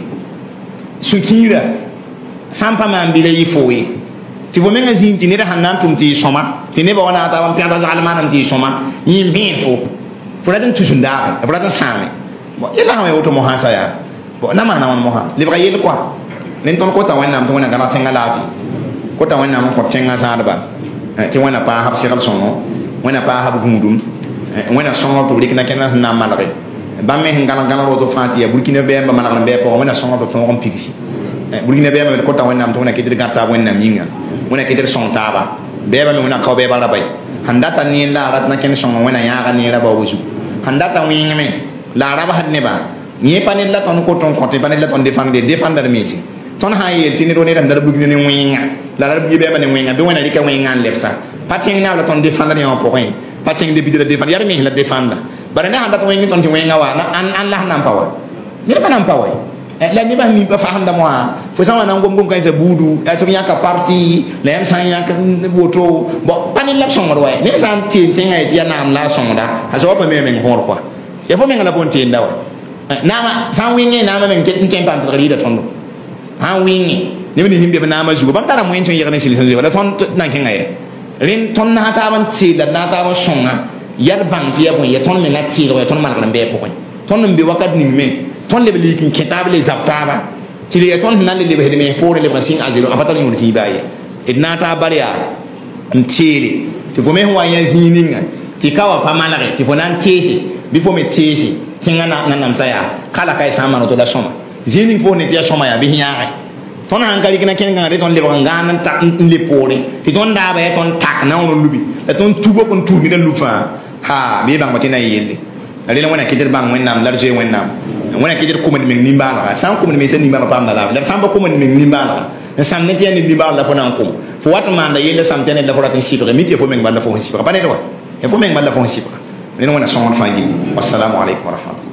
sukira sampa man bi le yifoyi ti vo me nga zini ti ne da hanan tum ti soma ti ne ba wana taba pi ata zal manam ti soma yi mi fo fo la tan tusunda fo la tan same bo yela ha woto mo hasa ya bo na ma na won mo ha le ba yel kwa nen ton ko ta wanam to wana gala tenga lafi ko ta wanam ko tenga sadaba ti wana pa hab sigal sono wana pa hab gumudum wana sono to likna kenna na malare ba me ngala ngala ro to fatiya burkina be ba malare be ko wana sono to ton pigisi burkina be ma ko ta wanam to wana kidir gata wanam yinga wana kidir son taba be ba me wana ko be ba la bay handata ni la rat na ken sono wana ya ga ni la ba wuju handata winga me la raba hadne ba ni panel la ton ko ton ko te panel la ton défendre défendre mesi ton ha yel tini do ne dam dara bugni ne winga la dara bugni be ba ne winga be wona rika winga lepsa pating na la ton défendre ni on point pating de bidira défendre yar mi la défendre bare na handa to wingi ton ti winga wa na an an la nam pawa ni ba nam pawa la ni ba mi ba faham da moi fo sama na ngom ngom kay sa budu e to nyaka parti le am san nyaka woto bo panel la son wa ni san ti tinga ti ya nam la son da ha so pa me me ngor quoi ya fo me ngala fon ti ndaw nama san wingi nama men ket ken pam to rida tondo han wingi ne ni himbe na ma jugo bam tara mo en ton yerne sili son wala ton nan ken ngaye rin ton na ta ban ti da na ta ba songa yar bang ti ya bon ya ton me na ti ro ya ton mal kan be ko ton mbe wakat ni me ton le li kin kitable zaptaba ti le ton nan le le me pour le basing azelo apata ni si baye idna ta baria mtiri ti fo me ho ya zininga ti kawa pa malare ti fo nan tiesi bi fo me tiesi tinga na nam saya kala kai sama no to da soma zini fo ne tia soma ya bi hiya ton han kali kina ken ngare ton le ngana ta le pore ti ton da ba ton tak na on lubi da ton tugo kon tu ni da lufa ha bi bang matina yelle ali na wana kidir bang wennam larje wennam wana kidir ko man min nimbala san ko man mi sen nimbala pam da la san ba ko man min nimbala san ne tia ni nimbala fo nan ko fo wat man da yelle sam tene da fo ratin sibre mi ti fo men balla fo sibre ba ne do e fo men balla fo sibre ni wana son fa gi wassalamu alaikum wa rahmatullahi